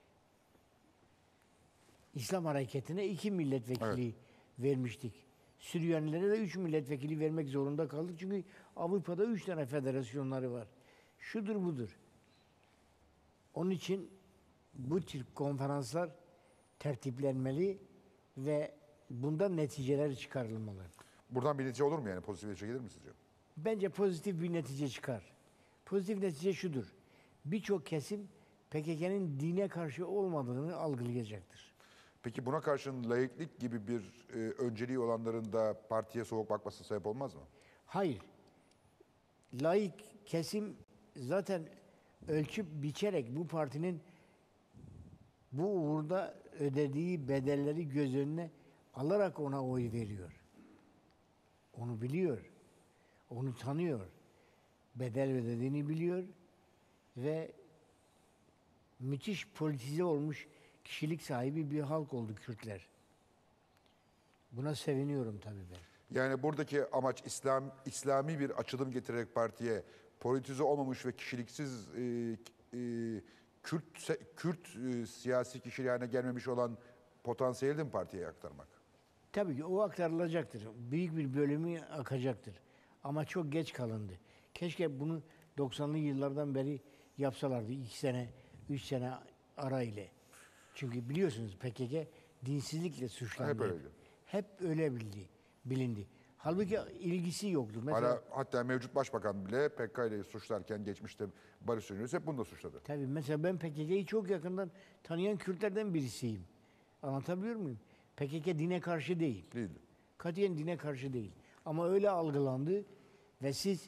İslam hareketine iki milletvekili vermiştik. Süryanilere de üç milletvekili vermek zorunda kaldık. Çünkü Avrupa'da üç tane federasyonları var. Şudur budur. Onun için bu tür konferanslar tertiplenmeli ve bundan neticeler çıkarılmalı. Buradan bir netice olur mu yani? Pozitif bir netice gelir mi sizce? Bence pozitif bir netice çıkar. Pozitif netice şudur. Birçok kesim P K K'nın dine karşı olmadığını algılayacaktır. Peki buna karşın laiklik gibi bir e, önceliği olanların da partiye soğuk bakması sebep olmaz mı? Hayır. Laik kesim zaten ölçüp biçerek bu partinin bu uğurda ödediği bedelleri göz önüne alarak ona oy veriyor. Onu biliyor. Onu tanıyor. Bedel ödediğini biliyor ve müthiş politize olmuş kişilik sahibi bir halk oldu Kürtler. Buna seviniyorum tabii ben. Yani buradaki amaç İslam İslami bir açılım getirerek partiye politize olmamış ve kişiliksiz e, e, Kürt se- Kürt e, siyasi kişiliği haline gelmemiş olan potansiyeli de mi partiye aktarmak? Tabii ki o aktarılacaktır. Büyük bir bölümü akacaktır. Ama çok geç kalındı. Keşke bunu doksanlı yıllardan beri yapsalardı. iki sene, üç sene ara ile. Çünkü biliyorsunuz P K K dinsizlikle suçlandı. Hep öyleydi. Hep öyle bildi, bilindi. Halbuki ilgisi yoktu. Mesela Hala hatta mevcut başbakan bile P K K ile suçlarken geçmişte Barış Yunus hep bunu da suçladı. tabii mesela ben P K K'yi çok yakından tanıyan Kürtlerden birisiyim. Anlatabiliyor muyum? P K K dine karşı değil. Değildi. Katiyen dine karşı değil. Ama öyle algılandı ve siz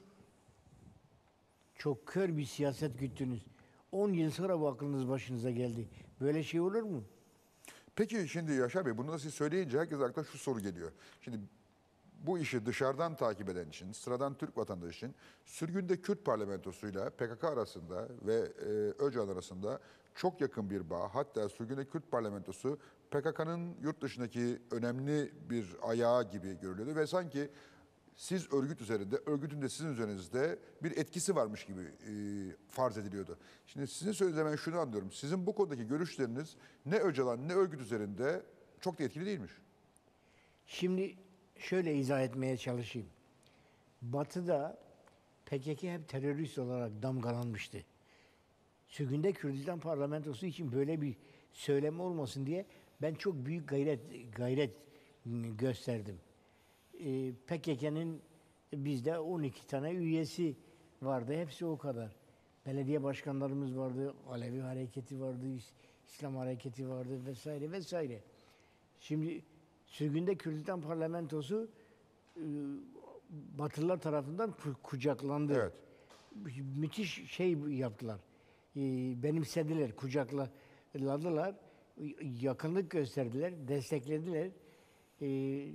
çok kör bir siyaset güttünüz. on yıl sonra bu aklınız başınıza geldi. Böyle şey olur mu? Peki şimdi Yaşar Bey bunu da siz söyleyince herkes aklına şu soru geliyor. Şimdi bu işi dışarıdan takip eden için, sıradan Türk vatandaşı için sürgünde Kürt parlamentosuyla P K K arasında ve e, Öcalan arasında çok yakın bir bağ. Hatta sürgünde Kürt parlamentosu P K K'nın yurt dışındaki önemli bir ayağı gibi görülüyordu ve sanki siz örgüt üzerinde, örgütün de sizin üzerinizde bir etkisi varmış gibi e, farz ediliyordu. Şimdi sizin söylediğinizden ben şunu anlıyorum. Sizin bu konudaki görüşleriniz ne Öcalan ne örgüt üzerinde çok da etkili değilmiş. Şimdi şöyle izah etmeye çalışayım. Batı'da P K K hep terörist olarak damgalanmıştı. Sürgünde Kürdistan parlamentosu için böyle bir söylem olmasın diye ben çok büyük gayret gayret gösterdim. Ee, P K K'nın bizde on iki tane üyesi vardı. Hepsi o kadar. Belediye başkanlarımız vardı, Alevi hareketi vardı, İs- İslam hareketi vardı vesaire vesaire. Şimdi sürgünde Kürdistan parlamentosu e, Batılılar tarafından ku- kucaklandı. Evet. Müthiş şey yaptılar. E, benimsediler, kucakladılar, yakınlık gösterdiler, desteklediler. E,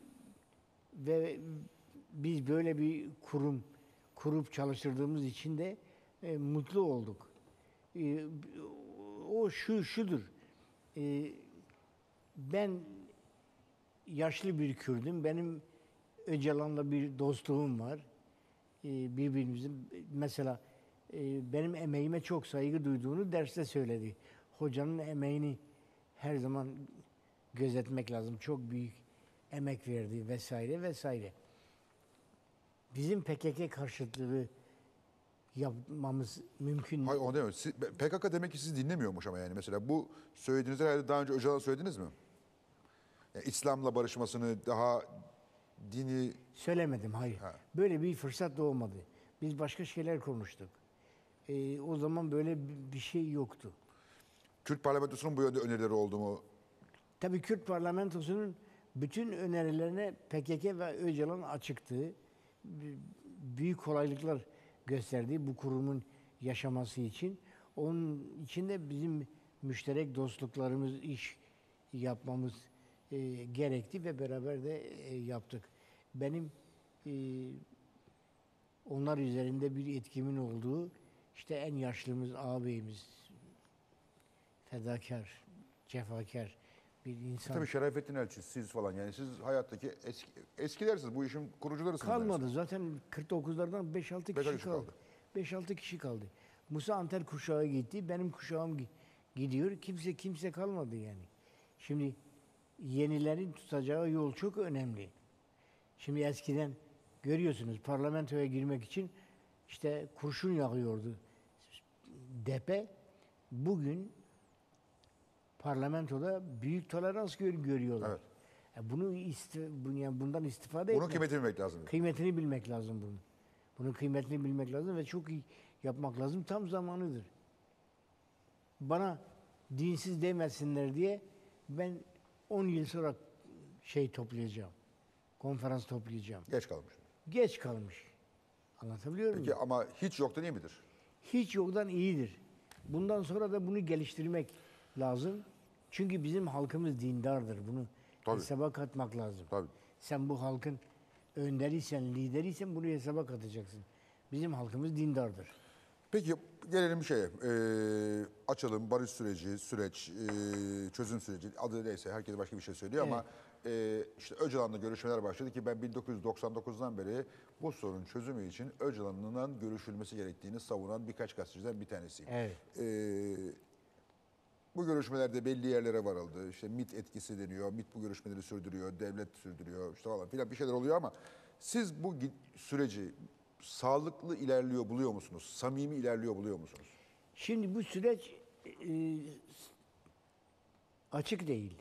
ve biz böyle bir kurum kurup çalıştırdığımız için de e, mutlu olduk. E, o şu şudur. E, ben yaşlı bir Kürdüm. Benim Öcalan'la bir dostluğum var. E, birbirimizin mesela e, benim emeğime çok saygı duyduğunu derste söyledi. Hocanın emeğini her zaman gözetmek lazım. Çok büyük emek verdi vesaire vesaire. Bizim P K K karşıtlığı yapmamız mümkün değil. Hayır onu demiyorum. Siz- P K K demek ki sizi dinlemiyormuş ama yani mesela bu söylediğiniz herhalde daha önce Öcalan'a söylediniz mi? Yani İslam'la barışmasını daha dini Söylemedim, hayır. Ha. Böyle bir fırsat doğmadı. Biz başka şeyler konuştuk. Ee, o zaman böyle bi- bir şey yoktu. Kürt parlamentosunun bu yönde önerileri oldu mu? Tabii Kürt parlamentosunun bütün önerilerine P K K ve Öcalan açıktı. B- Büyük kolaylıklar gösterdi bu kurumun yaşaması için. Onun için de bizim müşterek dostluklarımız, iş yapmamız e, gerekti ve beraber de e, yaptık. Benim e, onlar üzerinde bir etkimin olduğu, işte en yaşlımız ağabeyimiz, fedakar, cefakar bir insan. Tabii Şerafettin Elçi, siz falan yani siz hayattaki eski, eskilersiniz, bu işin kurucularısınız. Kalmadı neredeyse. zaten kırk dokuzlardan beş altı Beş kişi kişi kaldı. kaldı. beş altı kişi kaldı. Musa Anter kuşağı gitti, benim kuşağım gi- gidiyor. Kimse kimse kalmadı yani. Şimdi yenilerin tutacağı yol çok önemli. Şimdi eskiden görüyorsunuz parlamentoya girmek için işte kurşun yağıyordu. Depe bugün parlamentoda büyük tolerans gör- görüyorlar. Evet. E bunu isti, bunu, yani bundan istifade Bunun etmek, kıymetini bilmek lazım. kıymetini bilmek lazım bunun. Bunun kıymetini bilmek lazım ve çok iyi yapmak lazım. Tam zamanıdır. Bana dinsiz demesinler diye ben on yıl sonra şey toplayacağım. Konferans toplayacağım. Geç kalmış. Geç kalmış. Anlatabiliyor muyum? Peki ama hiç yoktan iyi midir? Hiç yoktan iyidir. Bundan sonra da bunu geliştirmek lazım. Çünkü bizim halkımız dindardır. Bunu Tabii. hesaba katmak lazım. Tabii. Sen bu halkın önderiysen, lideriysen bunu hesaba katacaksın. Bizim halkımız dindardır. Peki gelelim şeye. Ee, açalım, barış süreci, süreç, ee, çözüm süreci, adı neyse herkes başka bir şey söylüyor ama ee, işte Öcalan'la görüşmeler başladı ki ben bin dokuz yüz doksan dokuzdan beri bu sorunun çözümü için Öcalan'la görüşülmesi gerektiğini savunan birkaç gazeteciden bir tanesiyim. Evet. Ee, bu görüşmelerde belli yerlere varıldı. İşte MİT etkisi deniyor. MİT bu görüşmeleri sürdürüyor, devlet sürdürüyor işte falan filan bir şeyler oluyor ama siz bu gi- süreci sağlıklı ilerliyor buluyor musunuz? Samimi ilerliyor buluyor musunuz? Şimdi bu süreç e, açık değil.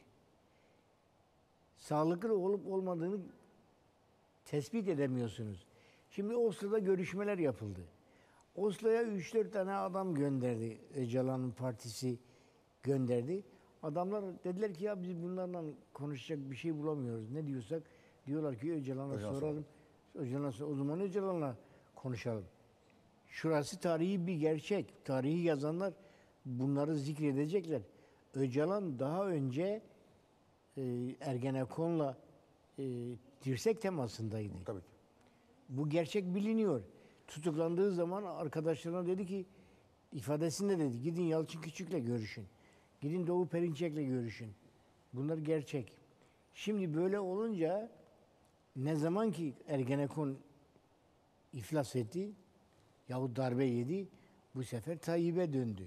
Sağlıklı olup olmadığını tespit edemiyorsunuz. Şimdi Oslo'da görüşmeler yapıldı. Oslo'ya üç dört tane adam gönderdi. Öcalan'ın partisi gönderdi. Adamlar dediler ki ya biz bunlarla konuşacak bir şey bulamıyoruz. Ne diyorsak diyorlar ki Öcalan'a Öcalan soralım. Öcalan'a sor- o zaman Öcalan'la konuşalım. Şurası tarihi bir gerçek. Tarihi yazanlar bunları zikredecekler. Öcalan daha önce e, Ergenekon'la e, dirsek temasındaydı. Tabii ki. Bu gerçek biliniyor. Tutuklandığı zaman arkadaşlarına dedi ki, ifadesinde dedi, gidin Yalçın Küçük'le görüşün. Gidin Doğu Perinçek'le görüşün. Bunlar gerçek. Şimdi böyle olunca ne zaman ki Ergenekon iflas etti yahut darbe yedi, bu sefer Tayyip'e döndü.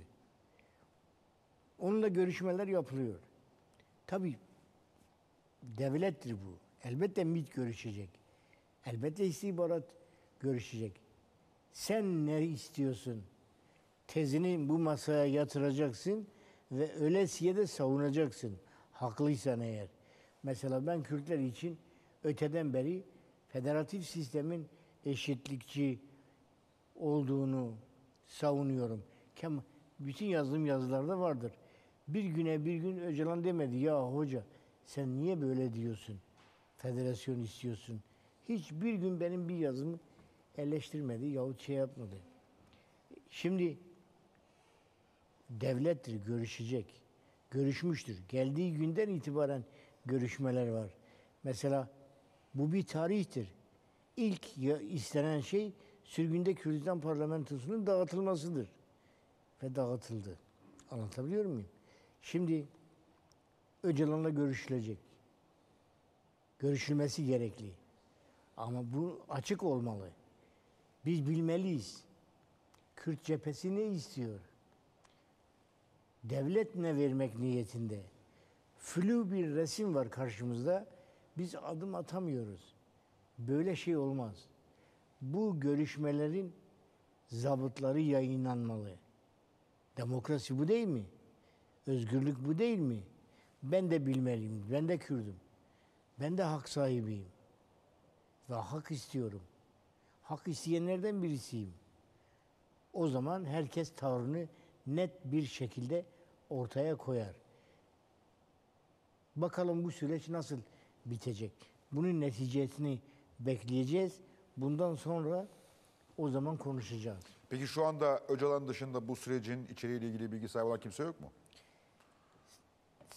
Onunla görüşmeler yapılıyor. Tabii devlettir bu. Elbette MİT görüşecek. Elbette istihbarat görüşecek. Sen ne istiyorsun? Tezini bu masaya yatıracaksın ve ölesiye de savunacaksın. Haklıysan eğer. Mesela ben Kürtler için öteden beri federatif sistemin eşitlikçi olduğunu savunuyorum. Kem- Bütün yazdığım yazılarda vardır. Bir güne bir gün Öcalan demedi ya hoca sen niye böyle diyorsun? Federasyon istiyorsun. Hiçbir gün benim bir yazımı eleştirmedi yahut şey yapmadı. Şimdi devlettir, görüşecek. Görüşmüştür. Geldiği günden itibaren görüşmeler var. Mesela bu bir tarihtir. İlk ya- istenen şey sürgünde Kürdistan parlamentosunun dağıtılmasıdır. Ve dağıtıldı. Anlatabiliyor muyum? Şimdi Öcalan'la görüşülecek. Görüşülmesi gerekli. Ama bu açık olmalı. Biz bilmeliyiz. Kürt cephesi ne istiyor? Devlet ne vermek niyetinde? Flu bir resim var karşımızda. Biz adım atamıyoruz. Böyle şey olmaz. Bu görüşmelerin zabıtları yayınlanmalı. Demokrasi bu değil mi? Özgürlük bu değil mi? Ben de bilmeliyim. Ben de Kürdüm. Ben de hak sahibiyim. Ve hak istiyorum. Hak isteyenlerden birisiyim. O zaman herkes tavrını net bir şekilde ortaya koyar. Bakalım bu süreç nasıl bitecek? Bunun neticesini bekleyeceğiz. Bundan sonra o zaman konuşacağız. Peki şu anda Öcalan dışında bu sürecin içeriğiyle ilgili bilgi sahibi olan kimse yok mu?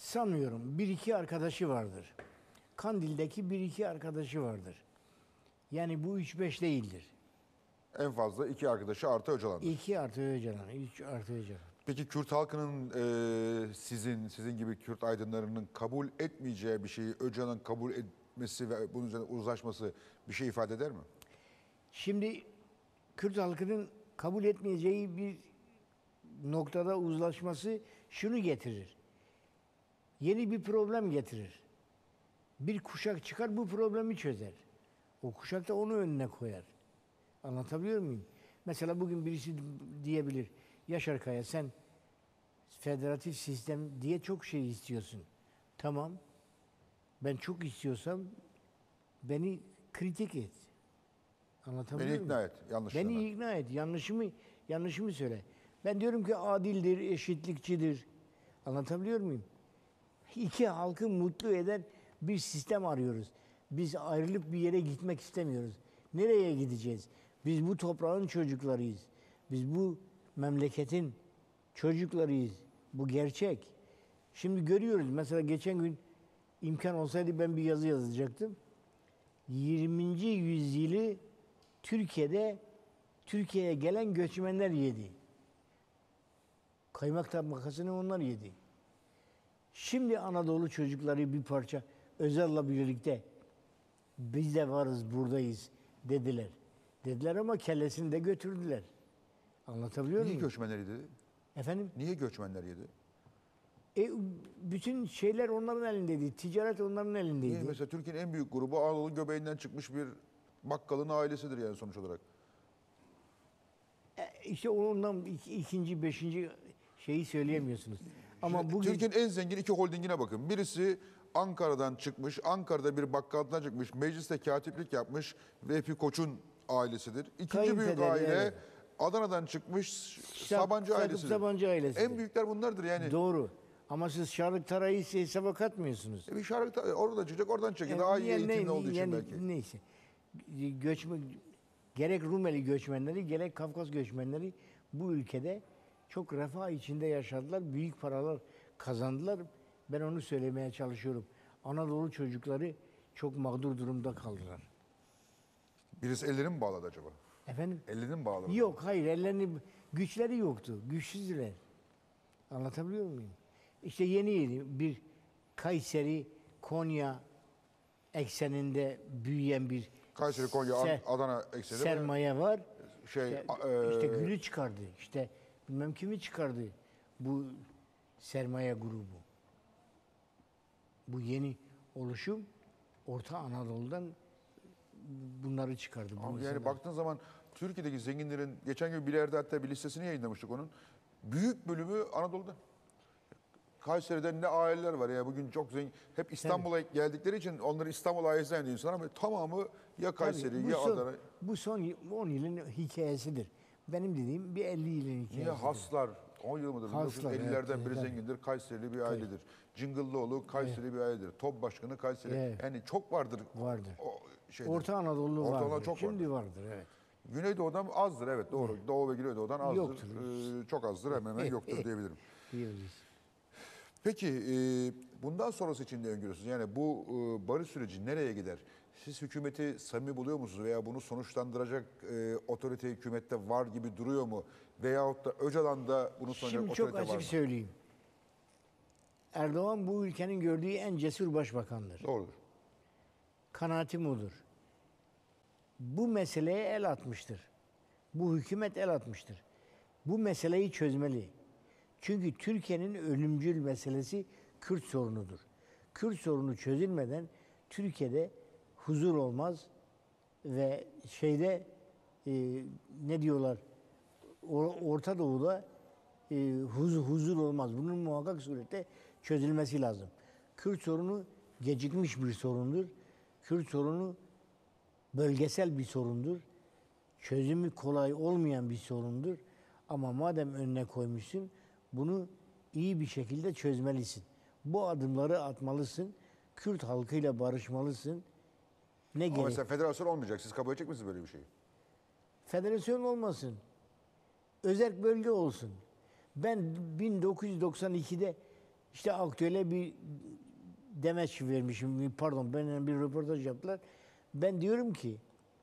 Sanmıyorum. Bir iki arkadaşı vardır. Kandil'deki bir iki arkadaşı vardır. Yani bu üç beş değildir. En fazla iki arkadaşı artı Öcalan'dır. iki artı Öcalan, üç artı Öcalan. Peki Kürt halkının e, sizin, sizin gibi Kürt aydınlarının kabul etmeyeceği bir şeyi Öcalan'ın kabul etmesi ve bunun üzerine uzlaşması bir şey ifade eder mi? Şimdi Kürt halkının kabul etmeyeceği bir noktada uzlaşması şunu getirir. Yeni bir problem getirir. Bir kuşak çıkar bu problemi çözer. O kuşak da onu önüne koyar. Anlatabiliyor muyum? Mesela bugün birisi diyebilir. Yaşar Kaya sen federatif sistem diye çok şey istiyorsun. Tamam. Ben çok istiyorsam beni kritik et. Anlatabiliyor Beni muyum? ikna et. Yanlışlarına. Beni ikna et. Yanlışımı yanlışımı söyle. Ben diyorum ki adildir, eşitlikçidir. Anlatabiliyor muyum? İki halkı mutlu eden bir sistem arıyoruz. Biz ayrılıp bir yere gitmek istemiyoruz. Nereye gideceğiz? Biz bu toprağın çocuklarıyız. Biz bu memleketin çocuklarıyız. Bu gerçek. Şimdi görüyoruz. Mesela geçen gün imkan olsaydı ben bir yazı yazacaktım. yirminci yüzyılı Türkiye'de Türkiye'ye gelen göçmenler yedi. Kaymak tabakasını onlar yedi. Şimdi Anadolu çocukları bir parça Özal'la birlikte biz de varız buradayız dediler. Dediler ama kellesini de götürdüler. Anlatabiliyor Niye muyum? göçmenler yedi? Efendim? Niye göçmenler yedi? E, bütün şeyler onların elindeydi. Ticaret onların elindeydi. Niye? Mesela Türkiye'nin en büyük grubu Anadolu göbeğinden çıkmış bir bakkalın ailesidir yani sonuç olarak. E, işte ondan iki- ikinci, beşinci şeyi söyleyemiyorsunuz. Ama Şimdi bugün Türkiye'nin en zengin iki holdingine bakın. Birisi Ankara'dan çıkmış, Ankara'da bir bakkaldan çıkmış, mecliste katiplik yapmış Vehbi Koç'un ailesidir. İkinci büyük Kayınpederi, aile evet. Adana'dan çıkmış Şap- Sabancı Sakıp ailesidir. Sabancı ailesidir. En büyükler bunlardır yani. doğru. Ama siz Şarlık Taray'ı hesaba katmıyorsunuz. E bir şarkı orada çıkacak, oradan çıkacak. Daha iyi Yani eğitimli ne- olduğu için yani belki. Neyse. Göçmen, gerek Rumeli göçmenleri, gerek Kafkas göçmenleri bu ülkede çok refah içinde yaşadılar. Büyük paralar kazandılar. Ben onu söylemeye çalışıyorum. Anadolu çocukları çok mağdur durumda kaldılar. Birisi ellerini mi bağladı acaba? Efendim? Ellerini mi bağladı? Yok, hayır. Ellerini, güçleri yoktu. Güçsüzdüler. Anlatabiliyor muyum? İşte yeni yeni bir Kayseri, Konya ekseninde büyüyen bir Kayseri, Konya, se- Adana ekseni. sermaye var. Şey, İşte, a- işte e, Gül'ü çıkardı. İşte bilmem kimi çıkardı bu sermaye grubu. Bu yeni oluşum Orta Anadolu'dan bunları çıkardı. Bu Ama yani insanlar. baktığın zaman Türkiye'deki zenginlerin geçen gün bir yerde hatta bir listesini yayınlamıştık onun. Büyük bölümü Anadolu'da. Kayseri'de ne aileler var ya bugün çok zengin. Hep İstanbul'a geldikleri için onları İstanbul ailesinden diyor insanlar ama tamamı ya Kayseri Tabii, bu ya son, Adana. Bu son on yılın hikayesidir. Benim dediğim bir elli yılın hikayesidir. Niye Haslar on yıl mıdır? Haslar, bin dokuz yüz ellilerden evet, biri tabii. zengindir. Kayserili bir ailedir. Cıngıllıoğlu Kayseri bir ailedir. Top Başkanı Kayseri. Evet. Yani çok vardır. Vardır. O şeyde. Orta Anadolu Orta Anadolu vardır. çok Şimdi vardır. evet. Güneydoğu'dan azdır evet doğru. Doğu ve Güneydoğu'dan azdır. Yoktur. Ee, çok azdır hemen hemen yoktur diyebilirim. Diyebiliriz. Peki e, bundan sonrası için ne öngörüyorsunuz? Yani bu e, barış süreci nereye gider? Siz hükümeti samimi buluyor musunuz veya bunu sonuçlandıracak e, otorite hükümette var gibi duruyor mu? Veyahut da Öcalan'da bunu sonuçlandıracak Şimdi çok otorite var mı? açık söyleyeyim. Erdoğan bu ülkenin gördüğü en cesur başbakandır. Doğrudur. Kanaatim odur. Bu meseleye el atmıştır. Bu hükümet el atmıştır. Bu meseleyi çözmeli. Çünkü Türkiye'nin ölümcül meselesi Kürt sorunudur. Kürt sorunu çözülmeden Türkiye'de huzur olmaz ve şeyde e, ne diyorlar Or- Orta Doğu'da e, huzur, huzur olmaz. Bunun muhakkak surette çözülmesi lazım. Kürt sorunu gecikmiş bir sorundur. Kürt sorunu bölgesel bir sorundur. Çözümü kolay olmayan bir sorundur. Ama madem önüne koymuşsun, bunu iyi bir şekilde çözmelisin. Bu adımları atmalısın. Kürt halkıyla barışmalısın. Ne Ama gerek? mesela federasyon olmayacak. Siz kabul edecek misiniz böyle bir şeyi? Federasyon olmasın. Özerk bölge olsun. Ben bin dokuz yüz doksan ikide işte aktüele bir demeç vermişim. Pardon, benimle bir röportaj yaptılar. Ben diyorum ki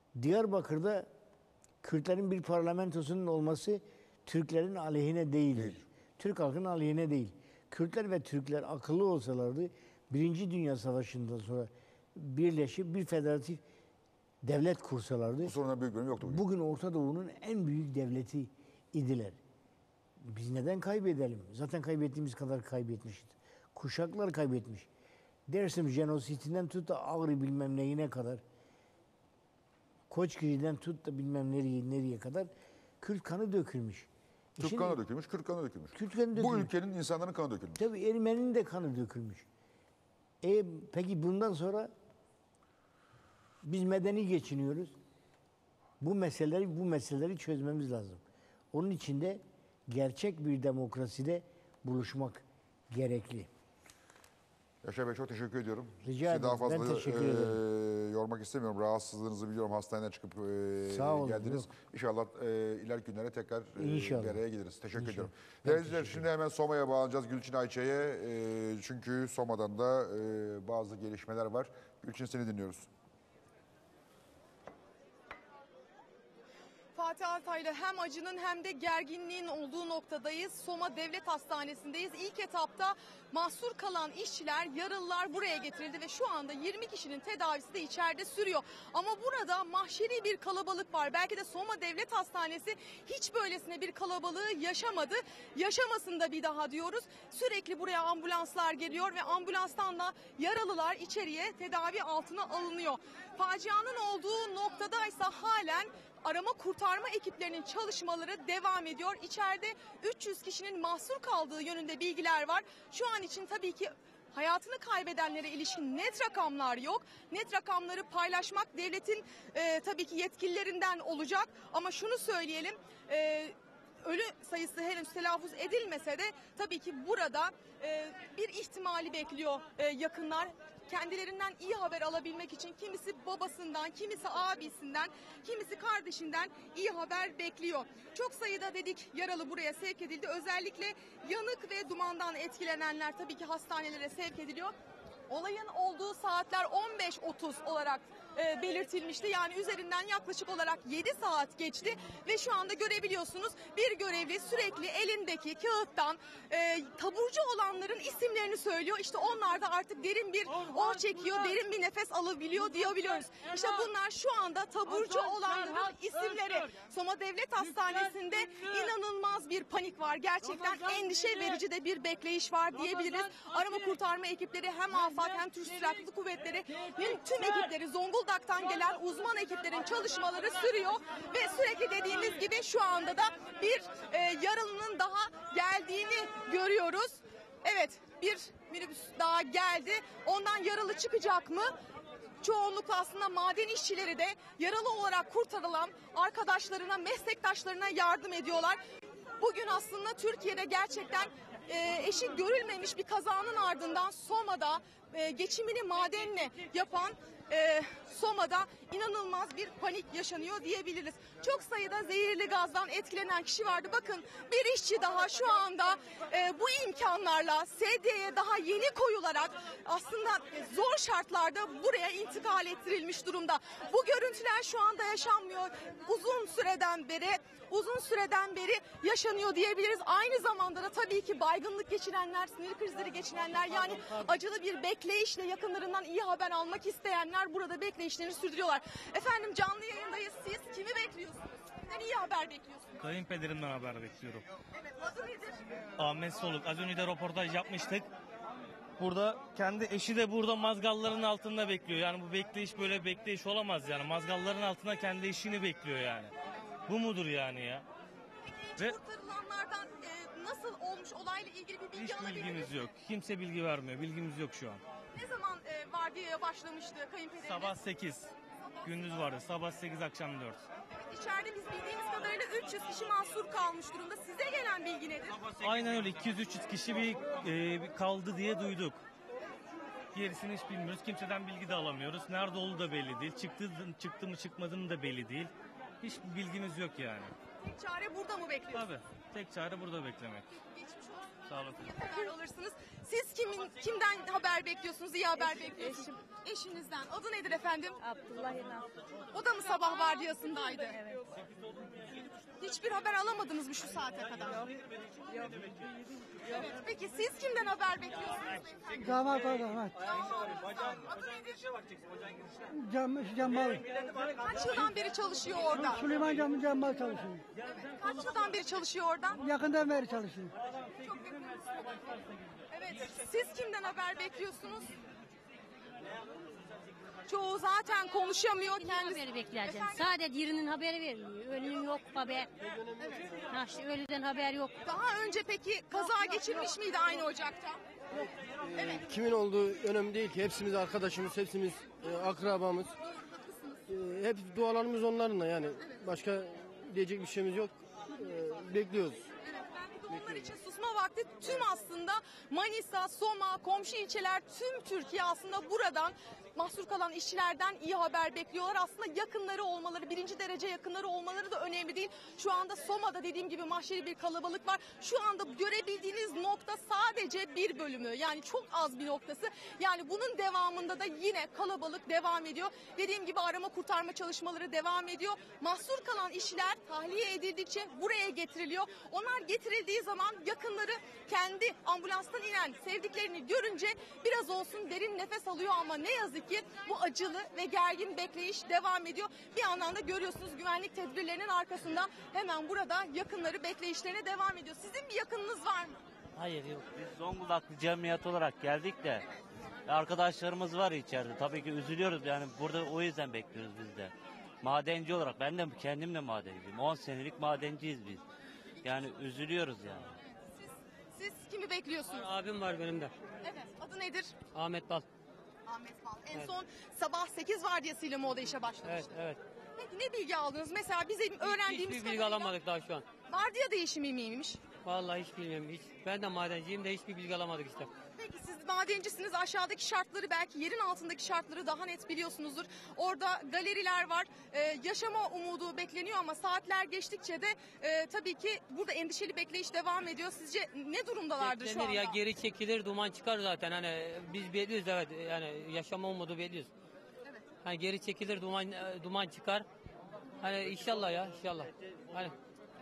Diyarbakır'da Kürtlerin bir parlamentosunun olması Türklerin aleyhine değildir. Değil. Türk halkının aleyhine değil. Kürtler ve Türkler akıllı olsalardı Birinci Dünya Savaşı'ndan sonra birleşip bir federatif devlet kursalardı. Bu sorunlar büyük bölüm yoktu bugün. Bugün Orta Doğu'nun en büyük devleti idiler. Biz neden kaybedelim? Zaten kaybettiğimiz kadar kaybetmişiz. Kuşaklar kaybetmiş. Dersim jenositinden tut da Ağrı bilmem neyine kadar, Koçgiri'den tut da bilmem nereye nereye kadar Kürt kanı dökülmüş. E Türk şimdi kanı dökülmüş, Kürt kanı dökülmüş. Kürt kanı Bu dökülmüş. ülkenin insanların kanı dökülmüş. Tabii Ermeni'nin de kanı dökülmüş. E peki bundan sonra biz medeni geçiniyoruz. Bu meseleleri bu meseleleri çözmemiz lazım. Onun için de gerçek bir demokraside buluşmak gerekli. Yaşar Bey çok teşekkür ediyorum. Rica Sizi ederim. daha fazla Ben teşekkür e, ederim. yormak istemiyorum. Rahatsızlığınızı biliyorum. Hastaneden çıkıp e, Sağ olun, geldiniz. yok. İnşallah e, ileriki günlere tekrar e, İnşallah. bir araya geliriz. Teşekkür İnşallah. ediyorum. Ben Değerli izleyiciler, teşekkür şimdi hemen Soma'ya bağlanacağız. Gülçin Ayça'ya. E, çünkü Soma'dan da e, bazı gelişmeler var. Gülçin, seni dinliyoruz. Fatih Altaylı, hem acının hem de gerginliğin olduğu noktadayız. Soma Devlet Hastanesi'ndeyiz. İlk etapta mahsur kalan işçiler, yaralılar buraya getirildi ve şu anda yirmi kişinin tedavisi de içeride sürüyor. Ama burada mahşeri bir kalabalık var. Belki de Soma Devlet Hastanesi hiç böylesine bir kalabalığı yaşamadı. Yaşamasın da bir daha diyoruz. Sürekli buraya ambulanslar geliyor ve ambulanstan da yaralılar içeriye tedavi altına alınıyor. Facianın olduğu noktadaysa halen arama kurtarma ekiplerinin çalışmaları devam ediyor. İçeride üç yüz kişinin mahsur kaldığı yönünde bilgiler var. Şu an için tabii ki hayatını kaybedenlere ilişkin net rakamlar yok. Net rakamları paylaşmak devletin e, tabii ki yetkililerinden olacak. Ama şunu söyleyelim, e, ölü sayısı henüz telaffuz edilmese de tabii ki burada e, bir ihtimali bekliyor e, yakınlar. Kendilerinden iyi haber alabilmek için kimisi babasından, kimisi abisinden, kimisi kardeşinden iyi haber bekliyor. Çok sayıda dedik yaralı buraya sevk edildi. Özellikle yanık ve dumandan etkilenenler tabii ki hastanelere sevk ediliyor. Olayın olduğu saatler on beş otuz olarak e, belirtilmişti. Yani üzerinden yaklaşık olarak yedi saat geçti ve şu anda görebiliyorsunuz bir görevli sürekli elindeki kağıttan e, taburcu olanların isimlerini söylüyor. İşte onlar da artık derin bir oh çekiyor, derin bir nefes alabiliyor diyebiliyoruz. İşte bunlar şu anda taburcu olanların isimleri. Soma Devlet Hastanesi'nde inanılmaz bir panik var. Gerçekten endişe verici de bir bekleyiş var diyebiliriz. Arama kurtarma ekipleri hem AFAD hem Türk Silahlı Kuvvetleri'nin tüm ekipleri, Zonguldak'tan gelen uzman ekiplerin çalışmaları sürüyor ve sürekli dediğimiz gibi şu anda da bir e, yaralının daha geldiğini görüyoruz. Evet, bir minibüs daha geldi. Ondan yaralı çıkacak mı? Çoğunlukla aslında maden işçileri de yaralı olarak kurtarılan arkadaşlarına, meslektaşlarına yardım ediyorlar. Bugün aslında Türkiye'de gerçekten e, eşi görülmemiş bir kazanın ardından Soma'da e, geçimini madenle yapan e, Soma'da inanılmaz bir panik yaşanıyor diyebiliriz. Çok sayıda zehirli gazdan etkilenen kişi vardı. Bakın bir işçi daha şu anda e, bu imkanlarla sedyeye daha yeni koyularak aslında zor şartlarda buraya intikal ettirilmiş durumda. Bu görüntüler şu anda yaşanmıyor. Uzun süreden beri uzun süreden beri yaşanıyor diyebiliriz. Aynı zamanda da tabii ki baygınlık geçirenler, sinir krizleri geçirenler, yani acılı bir bekleyişle yakınlarından iyi haber almak isteyenler burada bekleyişlerini sürdürüyorlar. Efendim, canlı yayındayız. Siz kimi bekliyorsunuz? Kimden iyi haber bekliyorsunuz? Kayınpederimden haber bekliyorum. Evet, adı nedir? Ahmet Soluk. Az önce de röportaj yapmıştık. Burada kendi eşi de burada mazgalların altında bekliyor. Yani bu bekleyiş böyle bekleyiş olamaz yani. Mazgalların altında kendi eşini bekliyor yani. Bu mudur yani ya? Hiç Ve kurtarılanlardan e, nasıl olmuş olayla ilgili bir bilgi hiç alabilir bilgimiz miyiz? yok. Kimse bilgi vermiyor. Bilgimiz yok şu an. Ne zaman e, vardiyaya başlamıştı kayınpederiniz? Sabah sekiz. Gündüz vardı. Sabah sekiz, akşam dört. Evet, içeride biz bildiğimiz kadarıyla üç yüz kişi mahsur kalmış durumda. Size gelen bilgi nedir? Aynen öyle. iki yüz üç yüz kişi bir, e, bir kaldı diye duyduk. Gerisini hiç bilmiyoruz. Kimseden bilgi de alamıyoruz. Nerede olduğu da belli değil. Çıktı, çıktı mı çıkmadı mı da belli değil. Hiç bilgimiz yok yani. Tek çare burada mı bekliyorsunuz? Tabii. Tek çare burada beklemek. Geçmiş olsun. Sağ olun. Haber alırsınız. Siz kimin kimden haber bekliyorsunuz? İyi haber bekliyorsunuz. eşim. Eşinizden. Adı nedir efendim? Abdullah İnan. O da mı sabah vardiyasındaydı? Evet. Hiçbir haber alamadınız mı şu saate kadar? Yok. Evet. Peki siz kimden haber bekliyorsunuz beyefendi? Damat o damat. Adı nedir? Cam, Cemal. Kaç yıldan beri çalışıyor orada? Süleyman Cam, Cemal çalışıyor. Kaç yıldan beri çalışıyor orada? Yakından beri çalışıyor. Çok yakın. Evet. Siz kimden haber bekliyorsunuz? Çoğu zaten konuşamıyor kendisi. Haberi bekleyeceğim. Efendim? Sadece dirinin haberi veriliyor. Ölünün yok haber. Ha işte ölüden haber yok. Daha önce peki kaza geçirmiş miydi aynı ocakta? Kimin olduğu önemli değil ki. Hepsimiz arkadaşımız, hepsimiz e, akrabamız. E, hep dualarımız onlarla yani. Başka diyecek bir şeyimiz yok. E, bekliyoruz. Evet, belki de onlar için susma vakti tüm aslında Manisa, Soma, komşu ilçeler, tüm Türkiye aslında buradan mahsur kalan işçilerden iyi haber bekliyorlar. Aslında yakınları olmaları, birinci derece yakınları olmaları da önemli değil. Şu anda Soma'da dediğim gibi mahşeri bir kalabalık var. Şu anda görebildiğiniz nokta sadece bir bölümü. Yani çok az bir noktası. Yani bunun devamında da yine kalabalık devam ediyor. Dediğim gibi arama kurtarma çalışmaları devam ediyor. Mahsur kalan işçiler tahliye edildikçe buraya getiriliyor. Onlar getirildiği zaman yakınları kendi ambulanstan inen sevdiklerini görünce biraz olsun derin nefes alıyor ama ne yazık ki bu acılı ve gergin bekleyiş devam ediyor. Bir yandan da görüyorsunuz güvenlik tedbirlerinin arkasında hemen burada yakınları bekleyişlerine devam ediyor. Sizin bir yakınınız var mı? Hayır yok. Biz Zonguldaklı cemiyet olarak geldik de arkadaşlarımız var içeride. Tabii ki üzülüyoruz yani burada o yüzden bekliyoruz biz de. Madenci olarak ben de kendim de madenciyim. on senelik madenciyiz biz. Yani üzülüyoruz yani. Siz, siz kimi bekliyorsunuz? Abim var benim de. Evet. Adı nedir? Ahmet Bal. Ahmet Bal. En son sabah sekiz vardiyasıyla mı o da işe başlamıştı? evet. Peki ne bilgi aldınız? Mesela bizim öğrendiğimiz Hiçbir bilgi kadarıyla alamadık daha şu an. vardiya değişimi miymiş? Vallahi hiç bilmiyorum. Hiç. Ben de madenciyim de hiçbir bilgi alamadık işte. Peki siz madencisiniz, aşağıdaki şartları belki yerin altındaki şartları daha net biliyorsunuzdur. Orada galeriler var, ee, yaşama umudu bekleniyor ama saatler geçtikçe de e, tabii ki burada endişeli bekleyiş devam ediyor. Sizce ne durumdalardır şu Beklenir anda? ya, geri çekilir, duman çıkar zaten. Hani biz bekliyoruz, evet, yani yaşama umudu bekliyoruz. Evet. Hani geri çekilir, duman duman çıkar. Hani inşallah ya, inşallah. Hani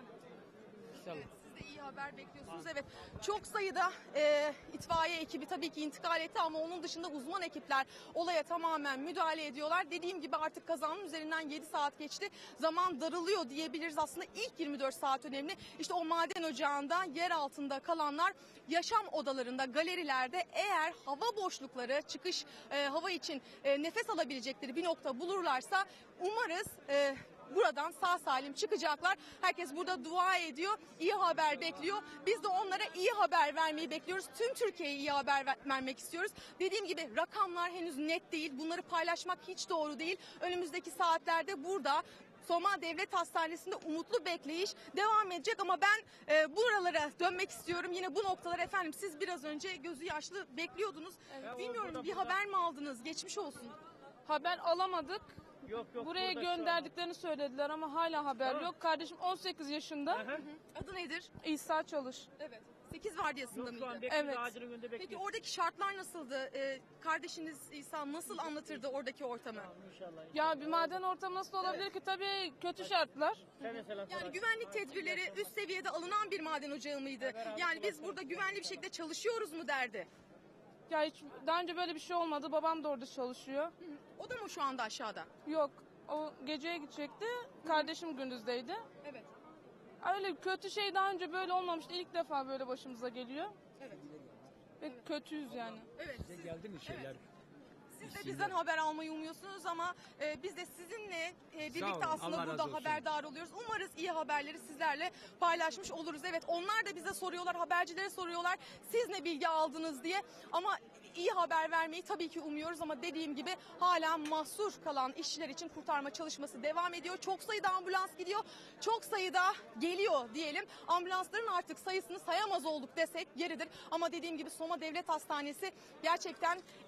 inşallah. Evet, siz de iyi haber bekliyorsunuz. Evet, çok sayıda e, itfaiye ekibi tabii ki intikal etti ama onun dışında uzman ekipler olaya tamamen müdahale ediyorlar. Dediğim gibi artık kazanın üzerinden yedi saat geçti. Zaman daralıyor diyebiliriz. Aslında ilk yirmi dört saat önemli. İşte o maden ocağında yer altında kalanlar yaşam odalarında, galerilerde eğer hava boşlukları, çıkış e, hava için e, nefes alabilecekleri bir nokta bulurlarsa umarız e, buradan sağ salim çıkacaklar. Herkes burada dua ediyor, iyi haber bekliyor. Biz de onlara iyi haber vermeyi bekliyoruz. Tüm Türkiye'ye iyi haber ver- vermek istiyoruz. Dediğim gibi rakamlar henüz net değil. Bunları paylaşmak hiç doğru değil. Önümüzdeki saatlerde burada Soma Devlet Hastanesi'nde umutlu bekleyiş devam edecek ama ben e, buralara dönmek istiyorum. Yine bu noktalar efendim siz biraz önce gözü yaşlı bekliyordunuz. Bilmiyorum bir haber mi aldınız? Geçmiş olsun. Haber alamadık. Buraya gönderdiklerini söylediler ama hala haber yok. Kardeşim on sekiz yaşında. Adı nedir? İsa Çalış. Evet. sekiz vardiyasında mıydı? Evet. Peki oradaki şartlar nasıldı? Ee, kardeşiniz İsa nasıl anlatırdı oradaki ortamı? Ya bir maden ortamı nasıl olabilir ki? Tabii kötü şartlar. Yani güvenlik tedbirleri üst seviyede alınan bir maden ocağı mıydı? Yani biz burada güvenli bir şekilde çalışıyoruz mu derdi? Ya hiç daha önce böyle bir şey olmadı. Babam da orada çalışıyor. O da mı şu anda aşağıda? Yok. O geceye gidecekti. Kardeşim gündüzdeydi. Evet. Öyle kötü şey daha önce böyle olmamıştı. İlk defa böyle başımıza geliyor. Evet. Ve kötüyüz yani. Evet. Siz, Geldi mi şeyler? siz de bizden haber almayı umuyorsunuz ama e, biz de sizinle e, birlikte olun, aslında Allah burada razı olsun. haberdar oluyoruz. Umarız iyi haberleri sizlerle paylaşmış oluruz. Evet onlar da bize soruyorlar, habercilere soruyorlar. Siz ne bilgi aldınız diye ama iyi haber vermeyi tabii ki umuyoruz ama dediğim gibi hala mahsur kalan işçiler için kurtarma çalışması devam ediyor. Çok sayıda ambulans gidiyor, çok sayıda geliyor diyelim. Ambulansların artık sayısını sayamaz olduk desek yeridir. Ama dediğim gibi Soma Devlet Hastanesi gerçekten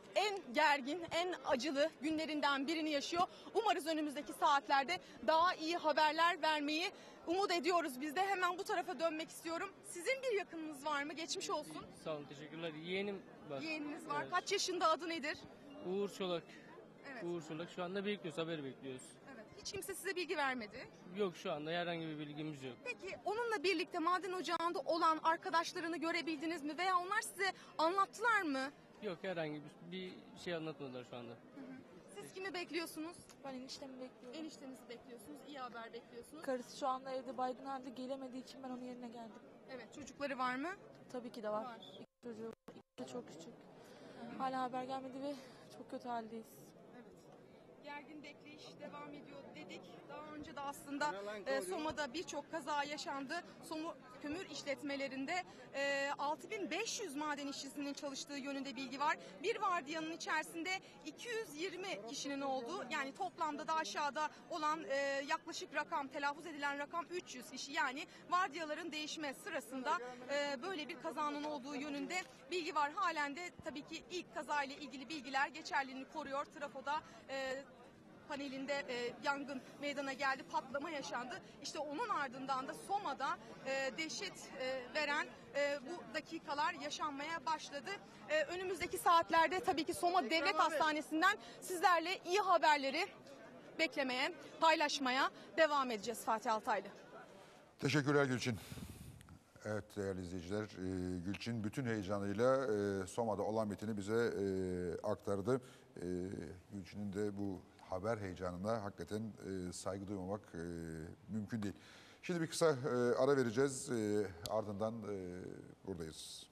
en gergin, en acılı günlerinden birini yaşıyor. Umarız önümüzdeki saatlerde daha iyi haberler vermeyi umut ediyoruz. Biz de hemen bu tarafa dönmek istiyorum. Sizin bir yakınınız var mı? Geçmiş olsun. Sağ olun, teşekkürler. Yeğenim var. Yeğeniniz var. Evet. Kaç yaşında, adı nedir? Uğur Çolak. Evet. Uğur Çolak. Şu anda bekliyoruz, haber bekliyoruz. Evet. Hiç kimse size bilgi vermedi. Yok, şu anda herhangi bir bilgimiz yok. Peki onunla birlikte maden ocağında olan arkadaşlarını görebildiniz mi? Veya onlar size anlattılar mı? Yok, herhangi bir, bir şey anlatmadılar şu anda. Siz kimi bekliyorsunuz? Ben eniştemi bekliyorum. Eniştenizi bekliyorsunuz. İyi haber bekliyorsunuz. Karısı şu anda evde baygın halde gelemediği için ben onun yerine geldim. Evet. Çocukları var mı? Tabii ki de var. Var. İki çocuğu var. İkisi de çok küçük. Hala haber gelmedi ve çok kötü haldeyiz. Gergin bekleyiş devam ediyor dedik. Daha önce de aslında e, Soma'da birçok kaza yaşandı. Somu kömür işletmelerinde e, altı bin beş yüz maden işçisinin çalıştığı yönünde bilgi var. Bir vardiyanın içerisinde iki yüz yirmi kişinin olduğu, yani toplamda da aşağıda olan e, yaklaşık rakam, telaffuz edilen rakam üç yüz kişi. Yani vardiyaların değişme sırasında e, böyle bir kazanın olduğu yönünde bilgi var. Halen de tabii ki ilk kazayla ilgili bilgiler geçerliliğini koruyor. Trafoda e, panelinde e, yangın meydana geldi, patlama yaşandı. İşte onun ardından da Soma'da e, dehşet e, veren e, bu dakikalar yaşanmaya başladı. E, önümüzdeki saatlerde tabii ki Soma Devlet Hastanesi'nden sizlerle iyi haberleri beklemeye, paylaşmaya devam edeceğiz Fatih Altaylı. Teşekkürler Gülçin. Evet değerli izleyiciler, e, Gülçin bütün heyecanıyla e, Soma'da olan biteni bize e, aktardı. E, Gülçin'in de bu haber heyecanına hakikaten e, saygı duymamak e, mümkün değil. Şimdi bir kısa e, ara vereceğiz. E, ardından e, buradayız.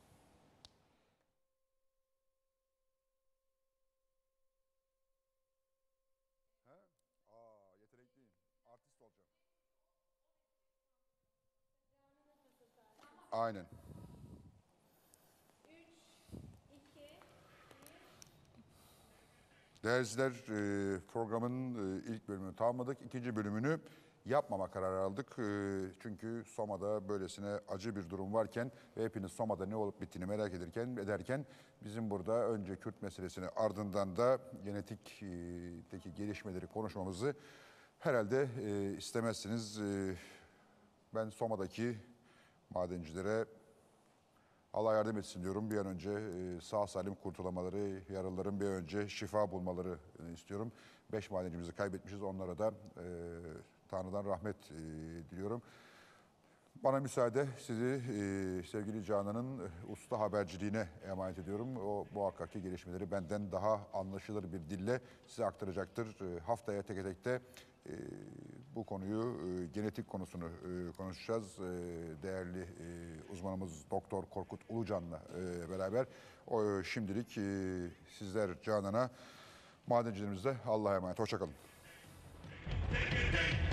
Ha? Aa, yetenekliyim. Artist olacağım. Aynen. Değerli izleyiciler, e, programın e, ilk bölümünü tamamladık. İkinci bölümünü yapmama kararı aldık. E, Çünkü Soma'da böylesine acı bir durum varken ve hepiniz Soma'da ne olup bittiğini merak ederken, ederken bizim burada önce Kürt meselesini, ardından da genetikteki gelişmeleri konuşmamızı herhalde e, istemezsiniz. E, Ben Soma'daki madencilere Allah yardım etsin diyorum. Bir an önce e, sağ salim kurtulamaları, yaralıların bir an önce şifa bulmaları e, istiyorum. Beş madencimizi kaybetmişiz. Onlara da e, Tanrı'dan rahmet e, diliyorum. Bana müsaade, sizi e, sevgili Canan'ın e, usta haberciliğine emanet ediyorum. O muhakkak ki gelişmeleri benden daha anlaşılır bir dille size aktaracaktır. E, haftaya tek tekte e, bu konuyu, e, genetik konusunu e, konuşacağız. E, değerli e, uzmanımız Doktor Korkut Ulucan'la e, beraber. O, e, şimdilik e, sizler Canan'a, madencilerimize Allah'a emanet. Hoşça kalın.